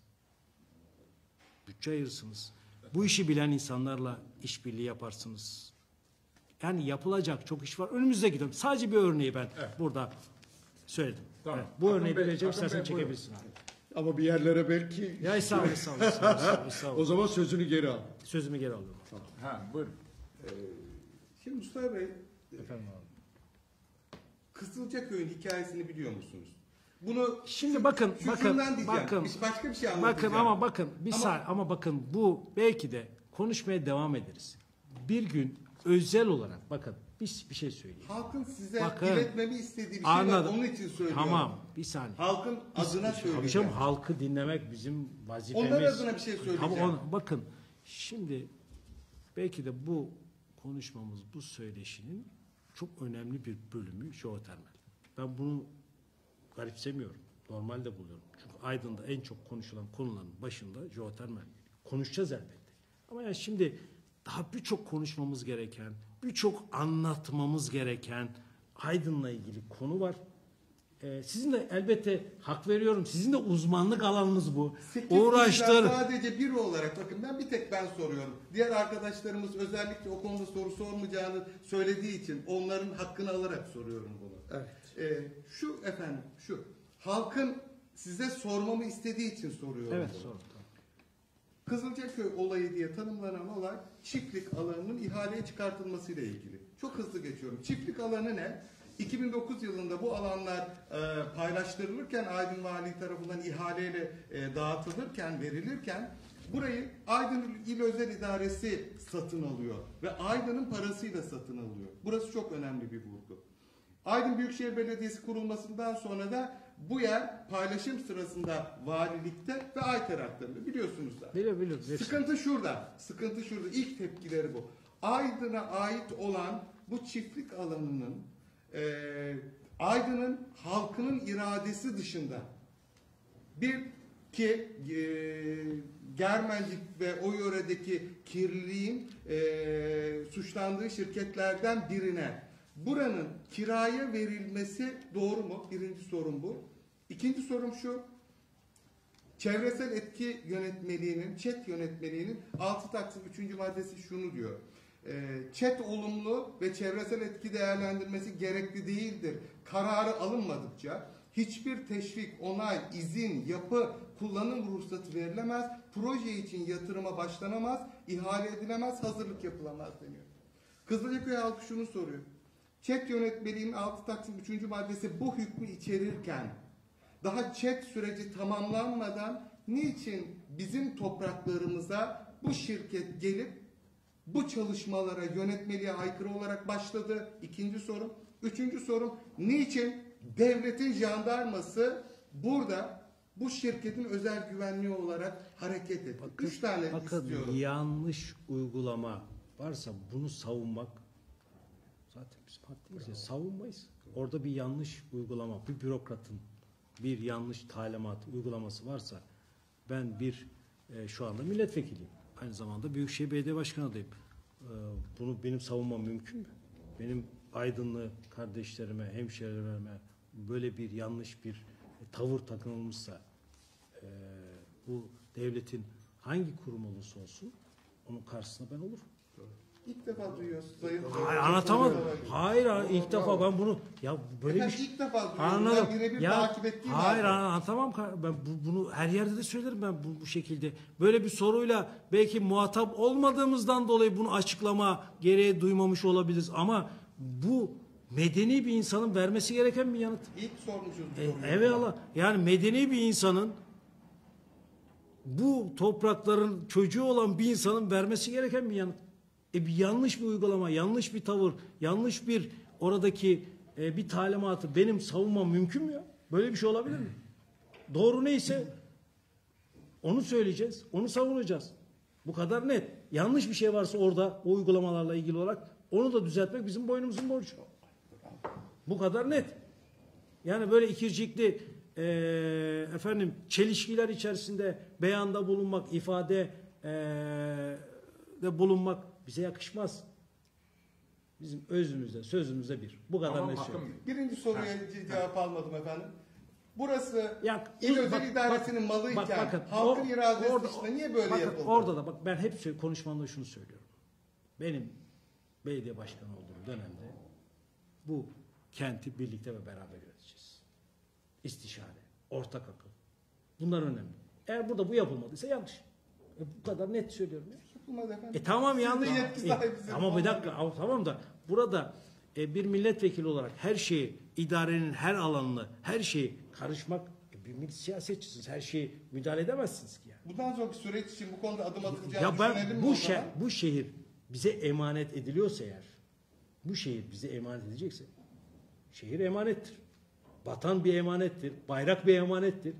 Bütçe ayırırsınız. Bu işi bilen insanlarla işbirliği yaparsınız. Yani yapılacak çok iş var. Önümüzde gidiyorum. Sadece bir örneği ben Evet. burada söyledim. Tamam. Evet, bu Akın örneği Bey, bileceğim. Akın İstersen Bey, buyurun. çekebilirsin abi. Ama bir yerlere belki... Ya estağfurullah, estağfurullah, estağfurullah, estağfurullah. O zaman sözünü geri al. Sözümü geri alıyorum. Ha, buyurun. Ee, Şimdi Mustafa Bey, Efendim abi. Kızılcaköy'ün hikayesini biliyor musunuz? Bunu Şimdi bakın, şu bakın, şundan diyeceğim. bakın. Biz başka bir şey anlatacağım. Bakın ama bakın bir Ama- saniye ama bakın bu belki de konuşmaya devam ederiz. Bir gün özel olarak bakın bir, bir şey söyleyeyim. Halkın size Bakın. iletmemi istediği bir şey Anladım. var. Onun için söylüyorum. Tamam bir saniye. Halkın adına Tabii söyleyeceğim. canım, halkı dinlemek bizim vazifemiz. Onlar adına bir şey söyleyeceğim. Ama on- bakın şimdi belki de bu konuşmamız, bu söyleşinin çok önemli bir bölümü jeotermal. Ben bunu garipsemiyorum. Normalde buluyorum. Çünkü Aydın'da en çok konuşulan konuların başında jeotermal. Konuşacağız elbette. Ama yani şimdi daha birçok konuşmamız gereken, birçok anlatmamız gereken Aydın'la ilgili konu var. Ee, sizin de elbette hak veriyorum. Sizin de uzmanlık alanınız bu. Sekiz Uğraştır. kişiden sadece biri olarak bakın ben bir tek ben soruyorum. Diğer arkadaşlarımız özellikle o konuda soru sormayacağını söylediği için onların hakkını alarak soruyorum bunu. Evet. Ee, şu efendim şu halkın size sormamı istediği için soruyorum Evet, bunu. sor. Kızılcaköy olayı diye tanımlanan olay çiftlik alanının ihaleye çıkartılmasıyla ilgili. Çok hızlı geçiyorum. Çiftlik alanı ne? iki bin dokuz yılında bu alanlar e, paylaştırılırken Aydın Vali tarafından ihaleyle e, dağıtılırken, verilirken Burayı Aydın İl Özel İdaresi satın alıyor ve Aydın'ın parasıyla satın alıyor. Burası çok önemli bir vurgu. Aydın Büyükşehir Belediyesi kurulmasından sonra da bu yer paylaşım sırasında valilikte ve Ayter aktarıldı. Biliyorsunuz da. Biliyorum biliyorum. Sıkıntı şurada. Sıkıntı şurada. İlk tepkileri bu. Aydın'a ait olan bu çiftlik alanının e, Aydın'ın halkının iradesi dışında bir ki e, Germencik ve o yöredeki kirliliğin e, suçlandığı şirketlerden birine buranın kiraya verilmesi doğru mu? Birinci sorun bu. İkinci sorum şu. Çevresel etki yönetmeliğinin, ÇED yönetmeliğinin altı Taksim üçüncü maddesi şunu diyor. E, ÇED olumlu ve çevresel etki değerlendirmesi gerekli değildir. Kararı alınmadıkça hiçbir teşvik, onay, izin, yapı, kullanım ruhsatı verilemez, proje için yatırıma başlanamaz, ihale edilemez, hazırlık yapılamaz deniyor. Kızılcaköy halkı şunu soruyor. ÇED yönetmeliğinin altı Taksim üçüncü maddesi bu hükmü içerirken daha ÇED süreci tamamlanmadan niçin bizim topraklarımıza bu şirket gelip bu çalışmalara yönetmeliğe aykırı olarak başladı? İkinci sorum. Üçüncü sorum. Niçin devletin jandarması burada bu şirketin özel güvenliği olarak hareket etti? Bakın, Üç tane bakın, istiyorum. yanlış uygulama varsa bunu savunmak zaten bizim haddimiz ya, savunmayız. Orada bir yanlış uygulama, bir bürokratın bir yanlış talimat uygulaması varsa ben bir e, şu anda milletvekiliyim. Aynı zamanda Büyükşehir Belediye Başkanı adayım. E, bunu benim savunmam mümkün mü? Benim Aydınlı kardeşlerime, hemşehrilerime böyle bir yanlış bir tavır takınılmışsa e, bu devletin hangi kurum olursa olsun onun karşısında ben olurum. İlk defa duyuyoruz. Sayın Hayır, anlatamadım. Hayır, hayır, ilk defa ben bunu ya böyle Efendim, bir şey ilk defa duyuyorum. anladım. Ben birebir Ya, takip ettiğim hayır, halde. anlatamam. Ben bu, bunu her yerde de söylerim ben bu, bu şekilde. Böyle bir soruyla belki muhatap olmadığımızdan dolayı bunu açıklama gereği duymamış olabiliriz ama bu medeni bir insanın vermesi gereken bir yanıt. İlk sormuşuz. bu E, soruyu. Eyvallah. Yani medeni bir insanın bu toprakların çocuğu olan bir insanın vermesi gereken bir yanıt. E bir yanlış bir uygulama, yanlış bir tavır, yanlış bir oradaki e, bir talimatı benim savunmam mümkün mü ya? Böyle bir şey olabilir mi? Doğru neyse onu söyleyeceğiz, onu savunacağız. Bu kadar net. Yanlış bir şey varsa orada o uygulamalarla ilgili olarak onu da düzeltmek bizim boynumuzun borcu. Bu kadar net. Yani böyle ikircikli e, efendim çelişkiler içerisinde beyanda bulunmak, ifade e, de bulunmak bize yakışmaz. Bizim özümüzde, sözümüzde bir. Bu kadar Tamam, net hakkım. söylüyorum. Birinci soruya ce- cevap almadım efendim. Burası Ya, il bak- özel bak- idaresinin bak- malıyken bak- bakın, halkın o- iradesi orada- dışında niye böyle bakın, yapıldı? Orada da bak ben hep şey- konuşmamda şunu söylüyorum. Benim belediye başkanı olduğum dönemde bu kenti birlikte ve beraber yöneteceğiz. İstişare, ortak akıl. Bunlar önemli. Eğer burada bu yapılmadıysa yanlış. E, bu kadar net söylüyorum ya. Yapılmadı efendim. E tamam Siz de yanlış. yetki E, sahibisiniz. ama bir dakika ama tamam da burada e, bir milletvekili olarak her şeyi, idarenin her alanını, her şeyi karışmak e, bir milli siyasetçisiniz. Her şeyi müdahale edemezsiniz ki yani. Bundan sonraki süreç için bu konuda adım atılacağını Ya düşünelim ben mi bu o şehir, zaman? bu şehir bize emanet ediliyorsa eğer, bu şehir bize emanet edecekse, şehir emanettir. Vatan bir emanettir, bayrak bir emanettir.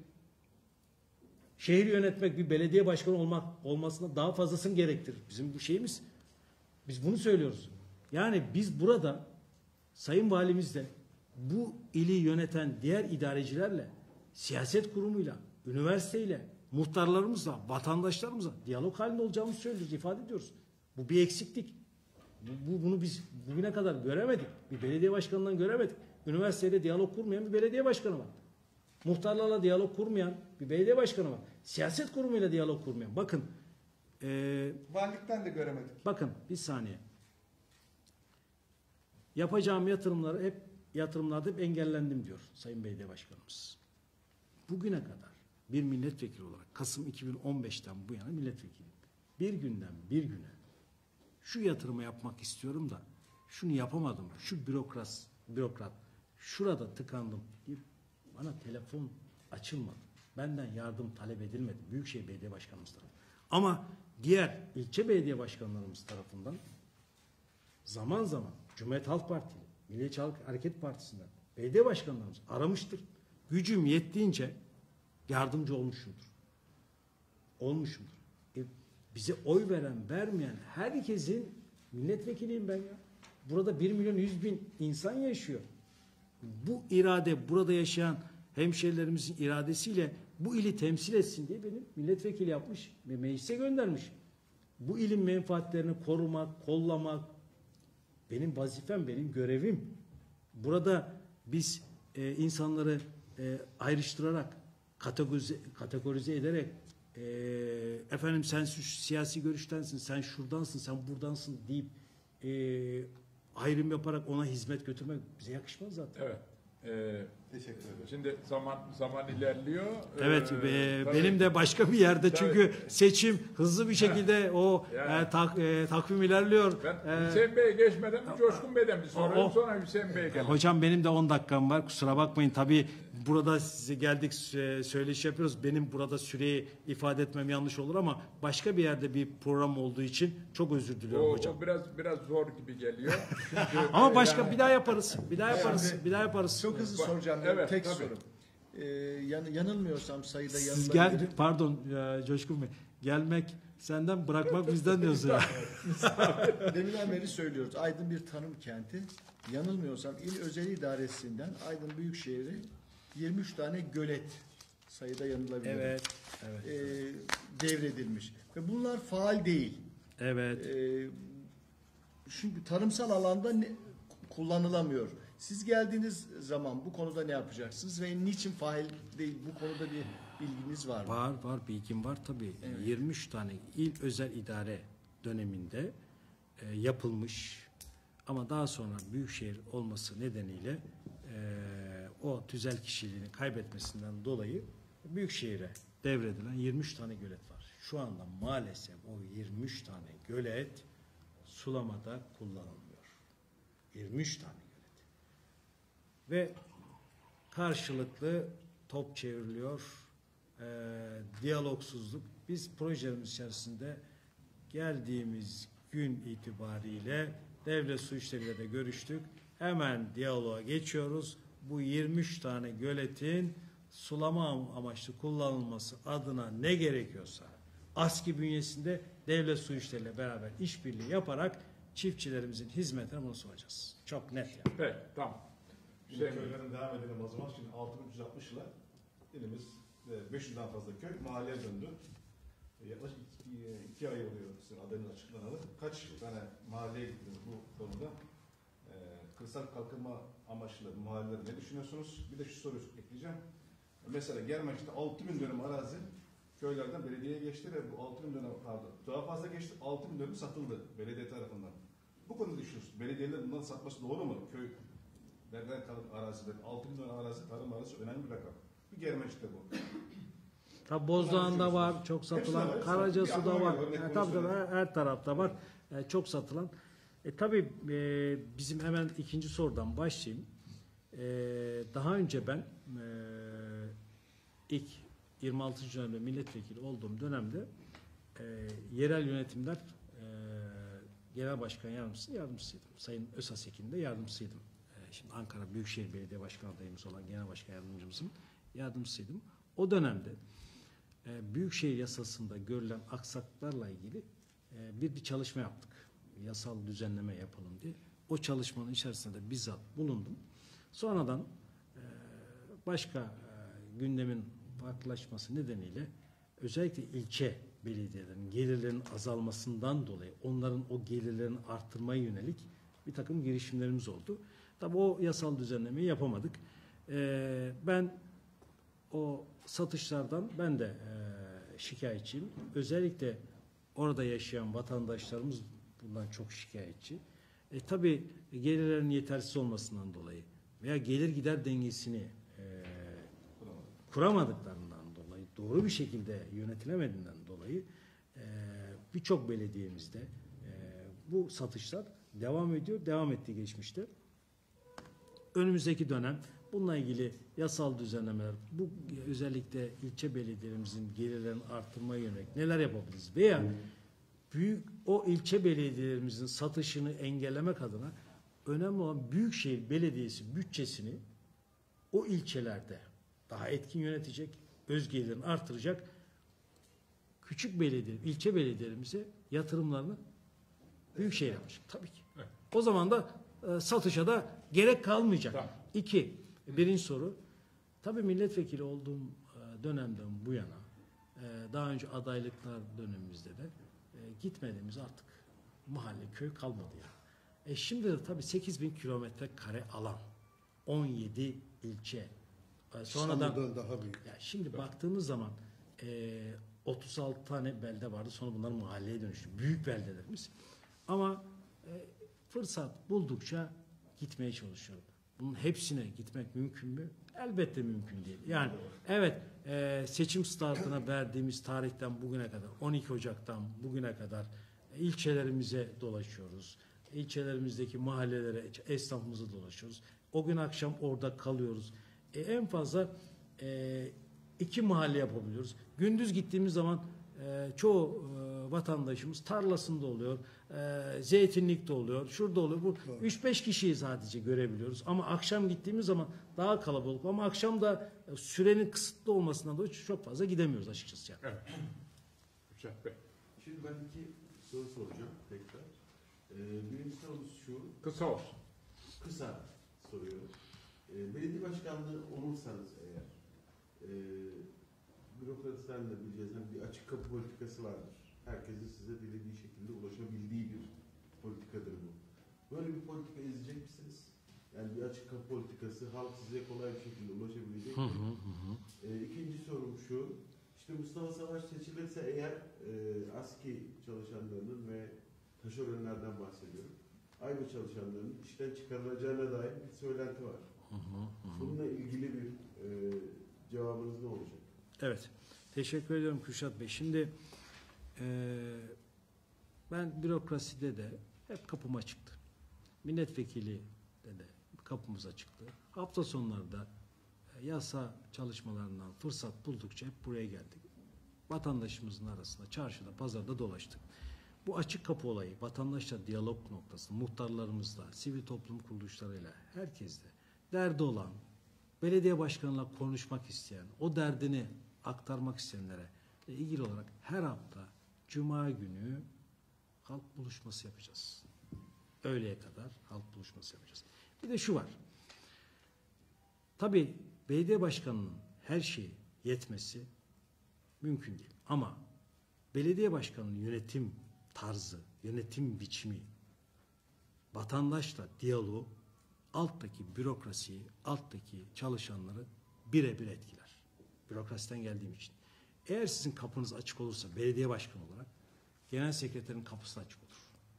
Şehir yönetmek bir belediye başkanı olmak olmasına daha fazlasını gerektirir. Bizim bu şeyimiz. Biz bunu söylüyoruz. Yani biz burada Sayın Valimizle bu ili yöneten diğer idarecilerle, siyaset kurumuyla, üniversiteyle, muhtarlarımızla, vatandaşlarımızla diyalog halinde olacağımızı söylüyoruz, ifade ediyoruz. Bu bir eksiklik. Bu, bu- bunu biz bugüne kadar göremedik. Bir belediye başkanından göremedik. Üniversiteyle diyalog kurmayan bir belediye başkanı var. Muhtarlarla diyalog kurmayan bir belediye başkanı var. Siyaset kurumuyla diyalog kurmayan. Bakın, eee Valilikten de göremedik. bakın bir saniye. Yapacağım yatırımları hep yatırımlarda hep engellendim diyor Sayın Belediye Başkanımız. Bugüne kadar bir milletvekili olarak Kasım iki bin on beşten bu yana milletvekiliyim. Bir günden bir güne şu yatırımı yapmak istiyorum da şunu yapamadım. Şu bürokrat, bürokrat şurada tıkandım deyip bana telefon açılmadı. Benden yardım talep edilmedi. Büyükşehir Belediye Başkanımız tarafından. Ama diğer ilçe belediye başkanlarımız tarafından zaman zaman Cumhuriyet Halk Partisi, Milliyetçi Halk Hareket Partisi'nden belediye başkanlarımız aramıştır. Gücüm yettiğince yardımcı olmuşumdur. Olmuşumdur. E, bize oy veren, vermeyen herkesin milletvekiliyim ben ya. Burada bir milyon yüz bin insan yaşıyor. Bu irade, burada yaşayan hemşehrilerimizin iradesiyle bu ili temsil etsin diye benim milletvekili yapmış ve meclise göndermiş. Bu ilin menfaatlerini korumak, kollamak benim vazifem, benim görevim. Burada biz e, insanları e, ayrıştırarak, kategorize, kategorize ederek e, efendim sen şu siyasi görüştensin, sen şuradansın, sen buradansın deyip e, ayrım yaparak ona hizmet götürmek bize yakışmaz zaten. Evet. Ee, Teşekkür ederim. Şimdi zaman zaman ilerliyor. Evet, Ee, e, tabii- benim de başka bir yerde Tabii. çünkü seçim hızlı bir şekilde o Yani. e, tak, e, takvim ilerliyor. Ben E, Hüseyin Bey'e geçmeden bir Coşkun Bey'den bir sorayım, o- sonra Hüseyin Bey'e gelelim. Hocam benim de on dakikam var. Kusura bakmayın. Tabii burada size geldik, e, söyleşi yapıyoruz. Benim burada süreyi ifade etmem yanlış olur ama başka bir yerde bir program olduğu için çok özür diliyorum O, hocam. o biraz biraz zor gibi geliyor. Çünkü, Ama e, başka yani- bir daha yaparız. Bir daha yaparız. Bir daha yaparız. Çok hızlı Bak- soracağım. evet, tek tabii. soru. Ee, yan- yanılmıyorsam sayıda Siz yanılabilirim. gel, pardon e, Coşkun Bey. Gelmek senden, bırakmak bizden diyorsun ya. Deminden beri söylüyoruz. Aydın bir tarım kenti. Yanılmıyorsam il özel idaresinden Aydın Büyükşehir'e yirmi üç tane gölet sayıda yanılabilirim. Evet. Evet. Ee, devredilmiş. Ve bunlar faal değil. Evet. Ee, çünkü tarımsal alanda ne- kullanılamıyor. Siz geldiğiniz zaman bu konuda ne yapacaksınız ve niçin faal değil? Bu konuda bir bilginiz var mı? Var var bilgim var tabii. yirmi üç tane il özel idare döneminde e, yapılmış ama daha sonra büyükşehir olması nedeniyle e, o tüzel kişiliğini kaybetmesinden dolayı büyükşehire devredilen yirmi üç tane gölet var. Şu anda maalesef o yirmi üç tane gölet sulamada kullanılmıyor. yirmi üç tane gölet. Ve karşılıklı top çevriliyor, e, diyalogsuzluk. Biz projelerimiz içerisinde geldiğimiz gün itibariyle devlet su işleriyle de görüştük. Hemen diyaloğa geçiyoruz. Bu yirmi üç tane göletin sulama amaçlı kullanılması adına ne gerekiyorsa ASKİ bünyesinde devlet su işleriyle beraber işbirliği yaparak çiftçilerimizin hizmetine bunu sunacağız. Çok net yani. Peki, tamam. Şimdi Hüseyin Bey. köylerin devam edelim o zaman. Şimdi altı bin üç yüz altmış ile ilimiz e, beş yüzden fazla köy mahalleye döndü. E, Yaklaşık iki, iki ay oluyor sizin adayınız açıklanalı. Kaç tane mahalleye gittiniz bu konuda? E, kırsal kalkınma amaçlı mahallelere ne düşünüyorsunuz? Bir de şu soruyu ekleyeceğim. Mesela Germeş'te altı bin dönüm arazi köylerden belediyeye geçti ve bu altı bin dönüm pardon daha fazla geçti. altı bin dönüm satıldı belediye tarafından. Bu konuda düşünüyorsunuz. Belediyeler bundan satması doğru mu? Köy Bergen kalıp arazileri, altı bin dönüm arazi, tarım arazisi önemli bir rakam. Bir Germeş'te bu. Tabi Bozdoğan'da var, çok Hepsi de var, satılan, hepsi var. Karacasu'da Bir var. aklıma geliyor, Yani örnek tabii bunu tabii her, her tarafta var. E, çok satılan. E, tabii e, bizim hemen ikinci sorudan başlayayım. E, daha önce ben e, ilk yirmi altıncı dönemde milletvekili olduğum dönemde e, yerel yönetimler e, genel başkan yardımcısı yardımcısıydım. Sayın Özasekin'de yardımcısıydım. E, şimdi Ankara Büyükşehir Belediye Başkan adayımız olan genel başkan yardımcımızın yardımcısıydım. O dönemde e, Büyükşehir yasasında görülen aksaklıklarla ilgili e, bir, bir çalışma yaptık. Yasal düzenleme yapalım diye. O çalışmanın içerisinde de bizzat bulundum. Sonradan e, başka e, gündemin farklılaşması nedeniyle özellikle ilçe belediyelerin gelirlerinin azalmasından dolayı onların o gelirlerini arttırmaya yönelik bir takım girişimlerimiz oldu. Tabii o yasal düzenlemeyi yapamadık. E, ben o satışlardan ben de e, şikayetçiyim. Özellikle orada yaşayan vatandaşlarımız bundan çok şikayetçi. E, tabii gelirlerin yetersiz olmasından dolayı veya gelir gider dengesini e, kuramadıklarından dolayı, doğru bir şekilde yönetilemediğinden dolayı e, birçok belediyemizde e, bu satışlar devam ediyor, devam ettiği geçmişte. Önümüzdeki dönem Bununla ilgili yasal düzenlemeler, bu özellikle ilçe belediyelerimizin gelirlerini arttırmaya yönelik neler yapabiliriz? Veya büyük o ilçe belediyelerimizin satışını engellemek adına önemli olan Büyükşehir Belediyesi bütçesini o ilçelerde daha etkin yönetecek, öz gelirini artıracak küçük belediye, ilçe belediyelerimize yatırımlarını Büyükşehir yapacak. Tabii ki. Evet. O zaman da e, satışa da gerek kalmayacak. Tamam. İki, birinci soru. Tabii milletvekili olduğum e, dönemden bu yana e, daha önce adaylıklar dönemimizde de e, gitmediğimiz artık mahalle, köy kalmadı ya. E şimdi de tabii sekiz bin kilometre kare alan, on yedi ilçe. E, sonradan İstanbul'dan daha büyük. ya şimdi baktığımız zaman e, otuz altı tane belde vardı. Sonra bunlar mahalleye dönüştü. Büyük beldelerimiz. Ama e, fırsat buldukça gitmeye çalışıyorum. Bunun hepsine gitmek mümkün mü? Elbette mümkün değil. Yani evet e, seçim startına verdiğimiz tarihten bugüne kadar on iki Ocak'tan bugüne kadar e, ilçelerimize dolaşıyoruz. İlçelerimizdeki mahallelere, esnafımıza dolaşıyoruz. O gün akşam orada kalıyoruz. E, en fazla e, iki mahalle yapabiliyoruz. Gündüz gittiğimiz zaman e, çoğu e, vatandaşımız tarlasında oluyor, e, zeytinlikte oluyor, şurada oluyor. Bu üç beş kişiyi sadece görebiliyoruz. Ama akşam gittiğimiz zaman daha kalabalık. Ama akşam da e, sürenin kısıtlı olmasından dolayı çok fazla gidemiyoruz açıkçası. Yani. Evet. Hüseyin Bey. Şimdi ben iki soru soracağım tekrar. Ee, birinci sorumuz şu, Kısa olsun. kısa soruyorum. Ee, belediye başkanlığı olursanız eğer, e, bürokratlarla bileceğiz, hani bir açık kapı politikası vardır. Herkesin size dilediği şekilde ulaşabildiği bir politikadır bu. Böyle bir politika izleyecek misiniz? Yani bir açık kapı politikası, halk size kolay bir şekilde ulaşabilecek mi? Ee, ikinci sorum şu, işte Mustafa Savaş seçilirse eğer e, ASKİ çalışanlarının ve taşeronlardan bahsediyorum. Aynı çalışanların işten çıkarılacağına dair bir söylenti var. Bununla ilgili bir e, cevabınız ne olacak? Evet. Teşekkür ediyorum Kürşat Bey. Şimdi e, ben bürokraside de hep kapım açıktı. Milletvekili de de kapımız açıktı. Hafta sonları da e, yasa çalışmalarından fırsat buldukça hep buraya geldik. Vatandaşımızın arasında, çarşıda, pazarda dolaştık. Bu açık kapı olayı, vatandaşla diyalog noktası, muhtarlarımızla, sivil toplum kuruluşlarıyla, herkesle derdi olan, belediye başkanıyla konuşmak isteyen, o derdini aktarmak isteyenlere ilgili olarak her hafta Cuma günü halk buluşması yapacağız. Öğleye kadar halk buluşması yapacağız. Bir de şu var. Tabii belediye başkanının her şeyi yetmesi mümkün değil. Ama belediye başkanının yönetim tarzı, yönetim biçimi, vatandaşla diyaloğu, alttaki bürokrasiyi, alttaki çalışanları birebir etkiler. Bürokrasiden geldiğim için. Eğer sizin kapınız açık olursa belediye başkanı olarak genel sekreterin kapısı açık olur.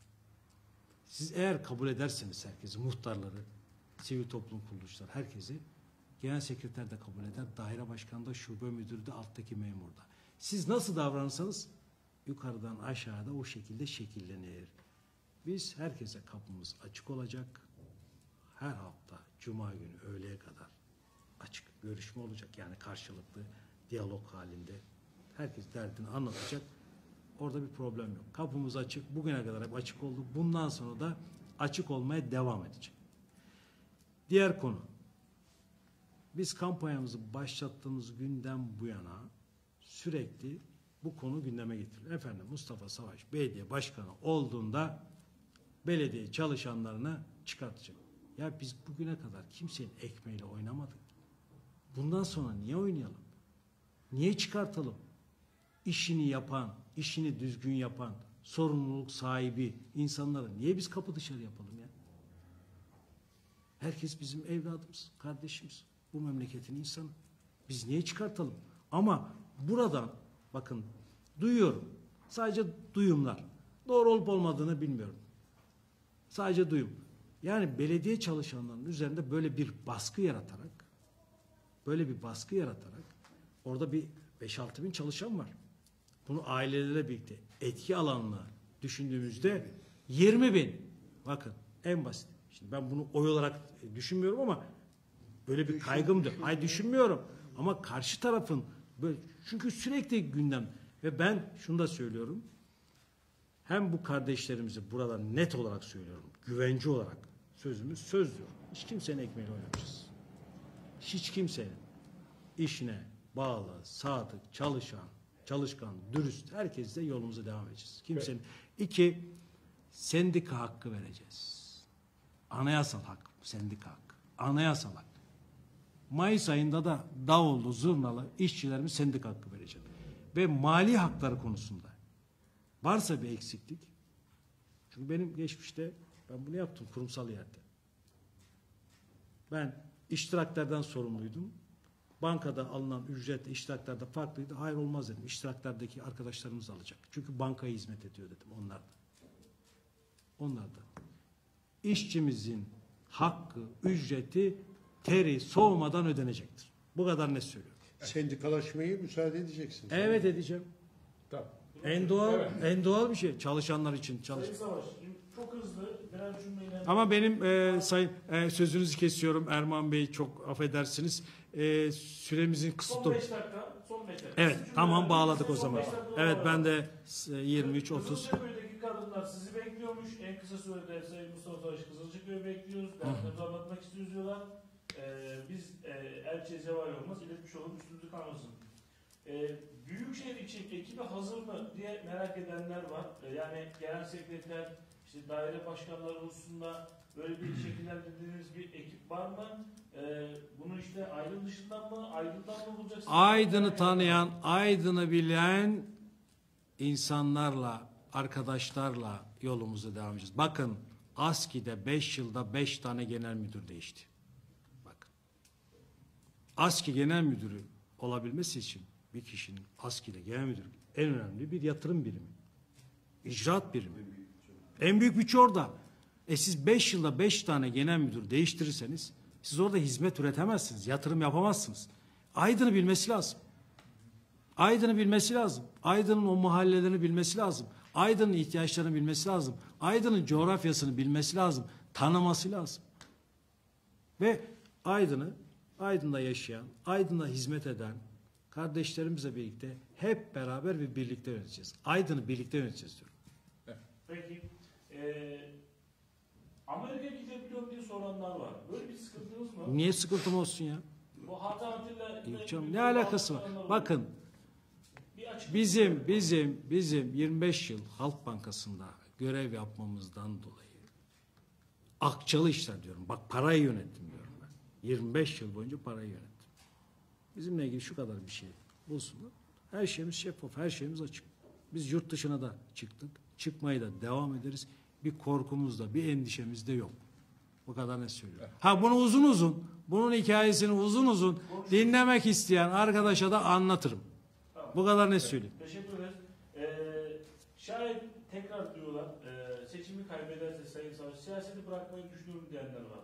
Siz eğer kabul ederseniz herkesi, muhtarları, sivil toplum kuruluşları, herkesi genel sekreter de kabul eder, daire başkanı da, şube müdürü de, alttaki memur da. Siz nasıl davranırsanız yukarıdan aşağıda o şekilde şekillenir. Biz herkese kapımız açık olacak. Her hafta Cuma günü öğleye kadar açık görüşme olacak. Yani karşılıklı diyalog halinde. Herkes derdini anlatacak. Orada bir problem yok. Kapımız açık. Bugüne kadar hep açık oldu. Bundan sonra da açık olmaya devam edecek. Diğer konu. Biz kampanyamızı başlattığımız günden bu yana sürekli bu konu gündeme getiriliyor. Efendim Mustafa Savaş belediye başkanı olduğunda belediye çalışanlarını çıkartacak. Ya biz bugüne kadar kimsenin ekmeğiyle oynamadık. Bundan sonra niye oynayalım? Niye çıkartalım? İşini yapan, işini düzgün yapan, sorumluluk sahibi insanları niye biz kapı dışarı yapalım ya? Herkes bizim evladımız, kardeşimiz. Bu memleketin insanı. Biz niye çıkartalım? Ama buradan bakın duyuyorum. Sadece duyumlar. Doğru olup olmadığını bilmiyorum. Sadece duyum. Yani belediye çalışanlarının üzerinde böyle bir baskı yaratarak böyle bir baskı yaratarak orada bir beş altı bin çalışan var. Bunu ailelerle birlikte etki alanını düşündüğümüzde yirmi bin. Bakın en basit. Şimdi ben bunu oy olarak düşünmüyorum ama böyle bir kaygım da. Hayır düşünmüyorum. Ama karşı tarafın böyle, çünkü sürekli gündem ve ben şunu da söylüyorum. Hem bu kardeşlerimizi burada net olarak söylüyorum. Güvence olarak sözümüz söz diyor. Hiç kimsenin ekmeğiyle oynamayacağız. Hiç kimsenin işine bağlı, sadık, çalışan, çalışkan, dürüst herkesle yolumuza devam edeceğiz. Kimsenin. İki, sendika hakkı vereceğiz. Anayasal hak, sendika hakkı. Anayasal hak. Mayıs ayında da davullu, zurnalı işçilerimiz sendika hakkı vereceğim. Ve mali hakları konusunda varsa bir eksiklik, çünkü benim geçmişte ben bunu yaptım kurumsal yerde. Ben iştiraklerden sorumluydum. Bankada alınan ücret iştiraklerde farklıydı. Hayır olmaz dedim. İştiraklerdeki arkadaşlarımız alacak. Çünkü bankaya hizmet ediyor dedim onlar da. Onlar da. İşçimizin hakkı, ücreti teri soğumadan ödenecektir. Bu kadar ne söylüyorum. Sendikalaşmayı müsaade edeceksin. Evet edeceğim. Tamam. En doğal, Evet. en doğal bir şey. Çalışanlar için çalış. Sayın Savaş, şimdi çok hızlı birer cümleyle... Ama benim e, sayın e, sözünüzü kesiyorum Erman Bey, çok affedersiniz. E, süremizin Son kısıtlı. beş dakika, son beş dakika. Evet, Sizin tamam cümlelerinizi bağladık o son zaman. beş dakika Evet olarak- ben de e, yirmi üç otuz. Kızılcıköy'deki kadınlar sizi bekliyormuş. En kısa sürede Sayın Mustafa Savaş Kızılcıköy'ü bekliyoruz. Derdimizi anlatmak istiyoruz diyorlar. Ee, biz e, elçiye zeval olmaz, iletmiş olalım, üstümüzü kalmasın. Ee, Büyükşehir için ekibi hazır mı diye merak edenler var. Ee, yani genel sekreter, işte daire başkanları hususunda böyle bir şekillendirdiğiniz bir ekip var mı? Ee, bunu işte Aydın dışından mı, Aydın'dan mı bulacaksınız? Aydın'ı tanıyan, Aydın'ı bilen insanlarla, arkadaşlarla yolumuza devam edeceğiz. Bakın ASKİ'de beş yılda beş tane genel müdür değişti. Bakın. ASKİ genel müdürü olabilmesi için bir kişinin ASKİ'de genel müdür en önemli bir yatırım birimi. İcraat birimi. En büyük bütçe orada. E siz beş yılda beş tane genel müdür değiştirirseniz siz orada hizmet üretemezsiniz, yatırım yapamazsınız. Aydın'ı bilmesi lazım. Aydın'ı bilmesi lazım. Aydın'ın o mahallelerini bilmesi lazım. Aydın'ın ihtiyaçlarını bilmesi lazım. Aydın'ın coğrafyasını bilmesi lazım. Tanıması lazım. Ve Aydın'ı, Aydın'da yaşayan, Aydın'da hizmet eden kardeşlerimizle birlikte hep beraber ve birlikte yöneteceğiz. Aydın'ı birlikte yöneteceğiz diyorum. Peki, e, Amerika'ya gidebiliyorum diye soranlar var. Böyle bir sıkıntınız mı? Niye sıkıntım olsun ya? Bu Hatta Atilla... Yok canım, ne alakası var? Bakın Bir açık- bizim bizim bizim yirmi beş yıl Halk Bankası'nda görev yapmamızdan dolayı akçalı işler diyorum. Bak parayı yönettim diyorum ben. yirmi beş yıl boyunca parayı yönettim. Bizimle ilgili şu kadar bir şey bulsunlar. Her şeyimiz şeffaf, her şeyimiz açık. Biz yurt dışına da çıktık. Çıkmayı da devam ederiz. Bir korkumuz da, bir endişemiz de yok. Bu kadar ne söylüyorum. Ha bunu uzun uzun, bunun hikayesini uzun uzun dinlemek isteyen arkadaşa da anlatırım. Bu kadar ne söyleyeyim. Teşekkür ederiz. Ee, şayet tekrar diyorlar, e, seçimi kaybederse Sayın Savaş, siyaseti bırakmayı düşünüyorum diyenler var.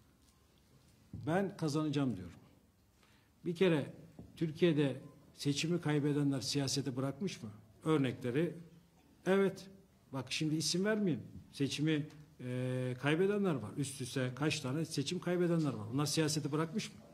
Ben kazanacağım diyorum. Bir kere Türkiye'de seçimi kaybedenler siyaseti bırakmış mı? Örnekleri evet. Bak şimdi isim vermeyeyim. Seçimi e, kaybedenler var. Üst üste kaç tane seçim kaybedenler var. Bunlar siyaseti bırakmış mı?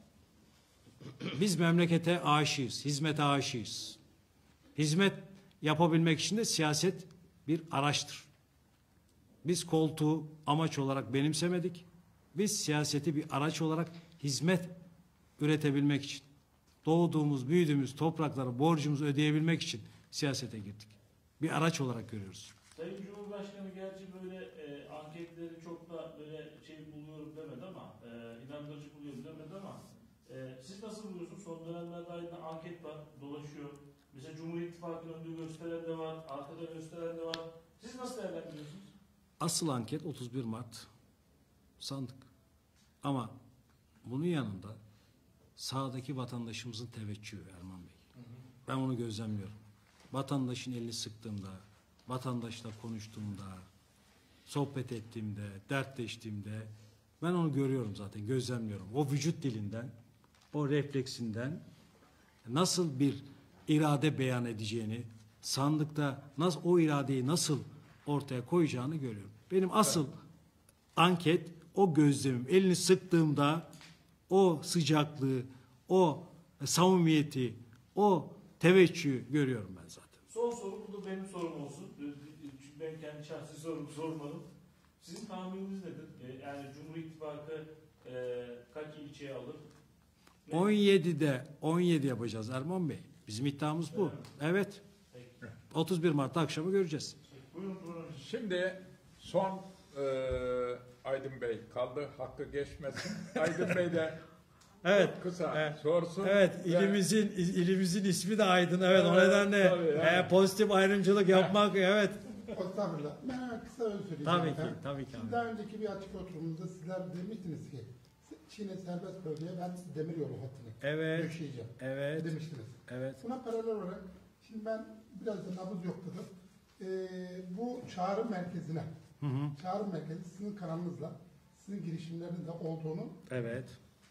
Biz memlekete aşığız. Hizmete aşığız. Hizmet yapabilmek için de siyaset bir araçtır. Biz koltuğu amaç olarak benimsemedik. Biz siyaseti bir araç olarak hizmet üretebilmek için, doğduğumuz, büyüdüğümüz toprakları, borcumuzu ödeyebilmek için siyasete girdik. Bir araç olarak görüyoruz. Sayın Cumhurbaşkanı gerçi böyle e, anketleri çok da böyle şey buluyorum demedi ama, e, inandırıcı buluyorum demedi ama e, siz nasıl buluyorsunuz? Son dönemlerde aynı anket var, dolaşıyor. Mesela Cumhur İttifakı'nın önünde gösteren de var, arkada gösteren de var. Siz nasıl değerlendiriyorsunuz? Asıl anket otuz bir Mart sandık. Ama bunun yanında sağdaki vatandaşımızın teveccühü Erman Bey. Ben onu gözlemliyorum. Vatandaşın elini sıktığımda, vatandaşla konuştuğumda, sohbet ettiğimde, dertleştiğimde ben onu görüyorum zaten, gözlemliyorum. O vücut dilinden, o refleksinden nasıl bir irade beyan edeceğini, sandıkta nasıl o iradeyi nasıl ortaya koyacağını görüyorum. Benim asıl anket o gözlemim. Elini sıktığımda o sıcaklığı, o samimiyeti, o teveccühü görüyorum ben zaten. Son soru, bu da benim sorum olsun. Çünkü ben kendi şahsi sorumu sormadım. Sizin tahmininiz nedir? Ee, Yani Cumhur İttifakı e, kaç ilçeye alır? Ne? on yedide on yedi yapacağız Erman Bey. Bizim iddiamız bu. Evet. Peki. otuz bir Mart akşamı göreceğiz. Buyurun, buyurun. Şimdi son e, Aydın Bey kaldı. Hakkı geçmesin. Aydın Bey de Evet. çok kısa Evet. sorsun. Evet, Ve- ilimizin ilimizin ismi de Aydın. Evet, o Evet, nedenle tabii, yani. e, pozitif ayrımcılık yapmak, evet. Estağfurullah. Ben hemen kısa öyle söyleyeyim. Tabii zaten. ki, tabii ki. Şimdi abi. daha önceki bir açık oturumumuzda sizler demiştiniz ki Çin'e serbest bölgeye ben demiryolu hattını Evet, döşeyeceğim evet, demiştiniz. evet. Buna paralel olarak şimdi ben biraz da nabız yokladım. Ee, bu çağrı merkezine, Hı hı. çağrı merkezi sizin kanalınızla, sizin girişimlerinin de olduğunu Evet,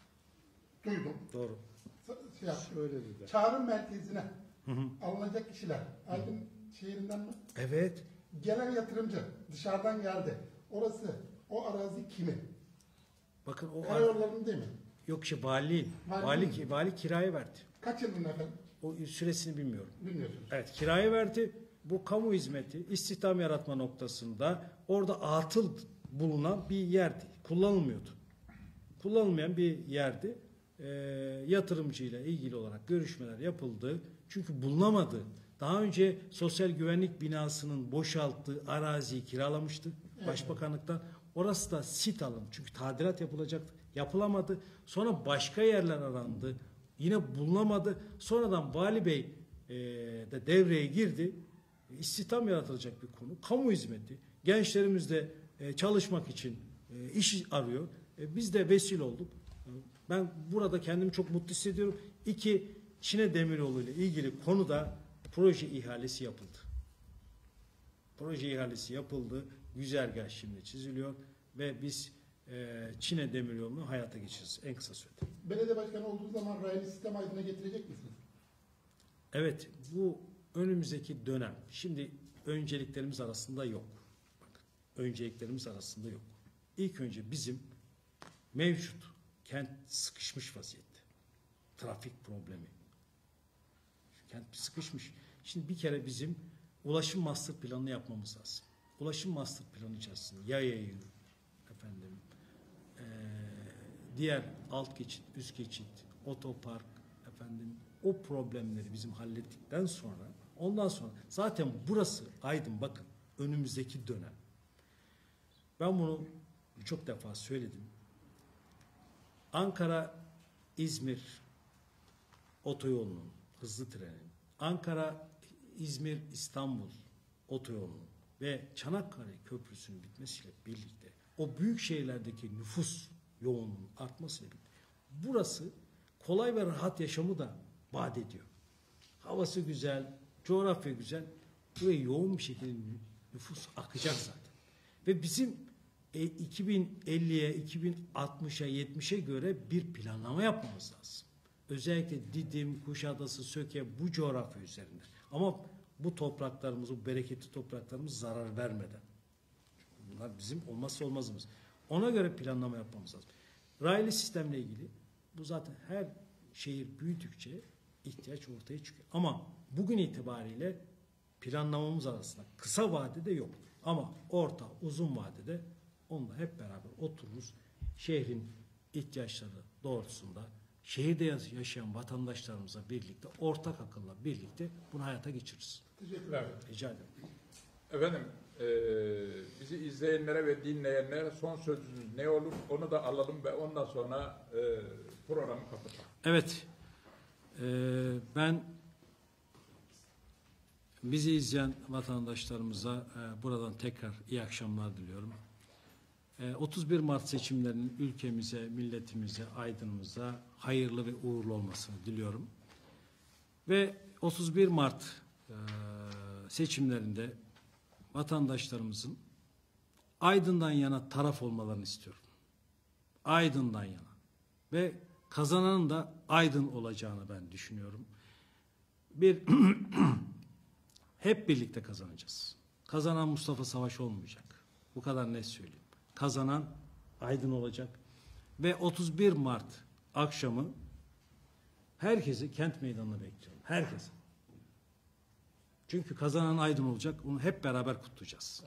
duydum. doğru. Sa- Şey yaptım. Öyle dedi. Çağrı merkezine Hı hı. alınacak kişiler, Aydın şehrinden mi? Evet. Gelen yatırımcı dışarıdan geldi. Orası, o arazi kimin? Bakın o Karayollarının değil mi? yok şey valiliğin. Vali Vali, mi? ki vali kiraya verdi. Kaç yılın efendim? O süresini bilmiyorum. Bilmiyorsunuz. Evet, kiraya verdi. Bu kamu hizmeti, istihdam yaratma noktasında orada atıl bulunan bir yerdi. Kullanılmıyordu. Kullanılmayan bir yerdi. Ee, yatırımcıyla ilgili olarak görüşmeler yapıldı. Çünkü bulunamadı. Daha önce sosyal güvenlik binasının boşalttığı araziyi kiralamıştı Başbakanlıktan. Orası da sit alın. Çünkü tadilat yapılacaktı. Yapılamadı. Sonra başka yerler arandı. Yine bulunamadı. Sonradan Vali Bey e, de devreye girdi. İstihdam yaratılacak bir konu. Kamu hizmeti. Gençlerimiz de e, çalışmak için e, iş arıyor. E, biz de vesile olduk. E, ben burada kendimi çok mutlu hissediyorum. İki, Çin'e Demiryolu ile ilgili konuda proje ihalesi yapıldı. Proje ihalesi yapıldı. Güzergah şimdi çiziliyor ve biz e, Çin'e Demiryolu'nu hayata geçireceğiz en kısa sürede. Belediye başkanı olduğu zaman raylı sistem Aydın'a getirecek misiniz? Evet, bu önümüzdeki dönem. Şimdi önceliklerimiz arasında yok. Bakın, önceliklerimiz arasında yok. İlk önce bizim mevcut kent sıkışmış vaziyette. Trafik problemi. Kent sıkışmış. Şimdi bir kere bizim ulaşım master planını yapmamız lazım. Ulaşım master planı içerisinde yayayı, efendim, eee, diğer alt geçit, üst geçit, otopark, efendim, o problemleri bizim hallettikten sonra, ondan sonra zaten burası Aydın, bakın önümüzdeki dönem. Ben bunu çok defa söyledim. Ankara İzmir otoyolunun, hızlı trenin, Ankara İzmir İstanbul otoyolunun ve Çanakkale Köprüsü'nün bitmesiyle birlikte o büyük şehirlerdeki nüfus yoğunluğunun artmasıyla birlikte burası kolay ve rahat yaşamı da vaat ediyor. Havası güzel, coğrafya güzel. Buraya yoğun bir şekilde nüfus akacak zaten. Ve bizim e, iki bin elliye, iki bin altmışa, yetmişe göre bir planlama yapmamız lazım. Özellikle Didim, Kuşadası, Söke bu coğrafya üzerinde. Ama bu topraklarımız, bu bereketli topraklarımız zarar vermeden. Bunlar bizim olmazsa olmazımız. Ona göre planlama yapmamız lazım. Raylı sistemle ilgili bu zaten her şehir büyüdükçe ihtiyaç ortaya çıkıyor. Ama bugün itibariyle planlamamız arasında kısa vadede yok. Ama orta, uzun vadede onunla hep beraber otururuz. Şehrin ihtiyaçları doğrultusunda şehirde yaşayan vatandaşlarımızla birlikte, ortak akılla birlikte bunu hayata geçiririz. Teşekkür ederim. Evet. Rica ederim. Efendim, e, bizi izleyenlere ve dinleyenlere son sözünüz ne olur onu da alalım ve ondan sonra e, programı kapatalım. Evet, e, ben bizi izleyen vatandaşlarımıza e, buradan tekrar iyi akşamlar diliyorum. E, otuz bir Mart seçimlerinin ülkemize, milletimize, Aydın'ımıza hayırlı ve uğurlu olmasını diliyorum. Ve otuz bir Mart e, seçimlerinde vatandaşlarımızın Aydın'dan yana taraf olmalarını istiyorum. Aydın'dan yana. Ve kazananın da Aydın olacağını ben düşünüyorum. Bir hep birlikte kazanacağız. Kazanan Mustafa Savaş olmayacak. Bu kadar net söyleyeyim. Kazanan Aydın olacak. Ve otuz bir Mart akşamı herkesi kent meydanına bekliyorum. Herkesi. Çünkü kazanan Aydın olacak. Onu hep beraber kutlayacağız.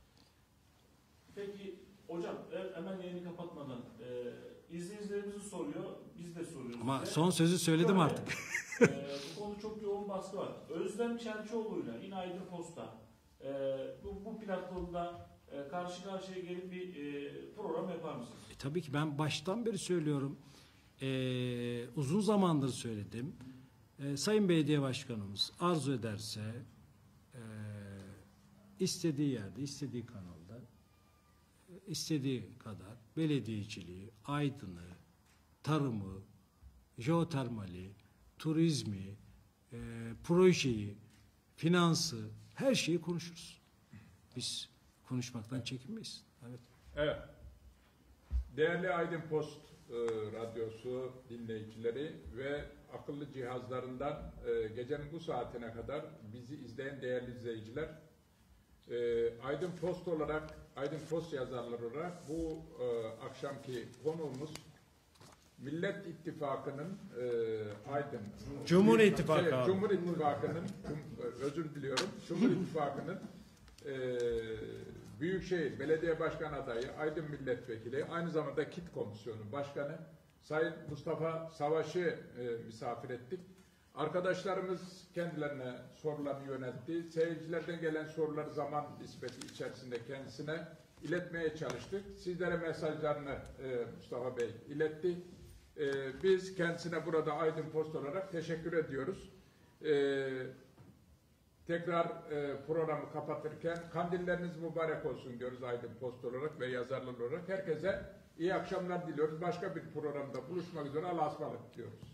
Peki hocam e, hemen yayını kapatmadan e, izleyicilerimizi soruyor, biz de soruyoruz. Ama size. son sözü söyledim Şöyle, artık. e, bu konuda çok yoğun baskı var. Özlem Çerçioğlu'yla yine Aydın Posta e, bu, bu platformda e, karşı karşıya gelip bir e, program yapar mısınız? E, tabii ki ben baştan beri söylüyorum. E, uzun zamandır söyledim. E, Sayın Belediye Başkanımız arzu ederse e, istediği yerde, istediği kanalda, e, istediği kadar belediyeciliği, Aydın'ı, tarımı, jeotermali, turizmi, e, projeyi, finansı, her şeyi konuşuruz. Biz konuşmaktan çekinmeyiz. Evet. Evet. Değerli Aydın Post e, radyosu dinleyicileri ve akıllı cihazlarından e, gecenin bu saatine kadar bizi izleyen değerli izleyiciler, e, Aydın Post olarak, Aydın Post yazarları olarak bu e, akşamki konuğumuz Millet İttifakı'nın e, Aydın Cumhur İttifakı şey, abi. Cumhur İttifakı'nın özür diliyorum. Cumhur İttifakı'nın e, Büyükşehir Belediye Başkan adayı, Aydın Milletvekili, aynı zamanda KİT Komisyonu Başkanı Sayın Mustafa Savaş'ı e, misafir ettik. Arkadaşlarımız kendilerine sorularını yöneltti. Seyircilerden gelen soruları zaman nispeti içerisinde kendisine iletmeye çalıştık. Sizlere mesajlarını e, Mustafa Bey iletti. E, biz kendisine burada Aydın Post olarak teşekkür ediyoruz. E, tekrar e, programı kapatırken kandilleriniz mübarek olsun diyoruz Aydın Post olarak ve yazarlar olarak. Herkese iyi akşamlar diliyoruz. Başka bir programda buluşmak üzere. Allah'a ısmarladık diyoruz.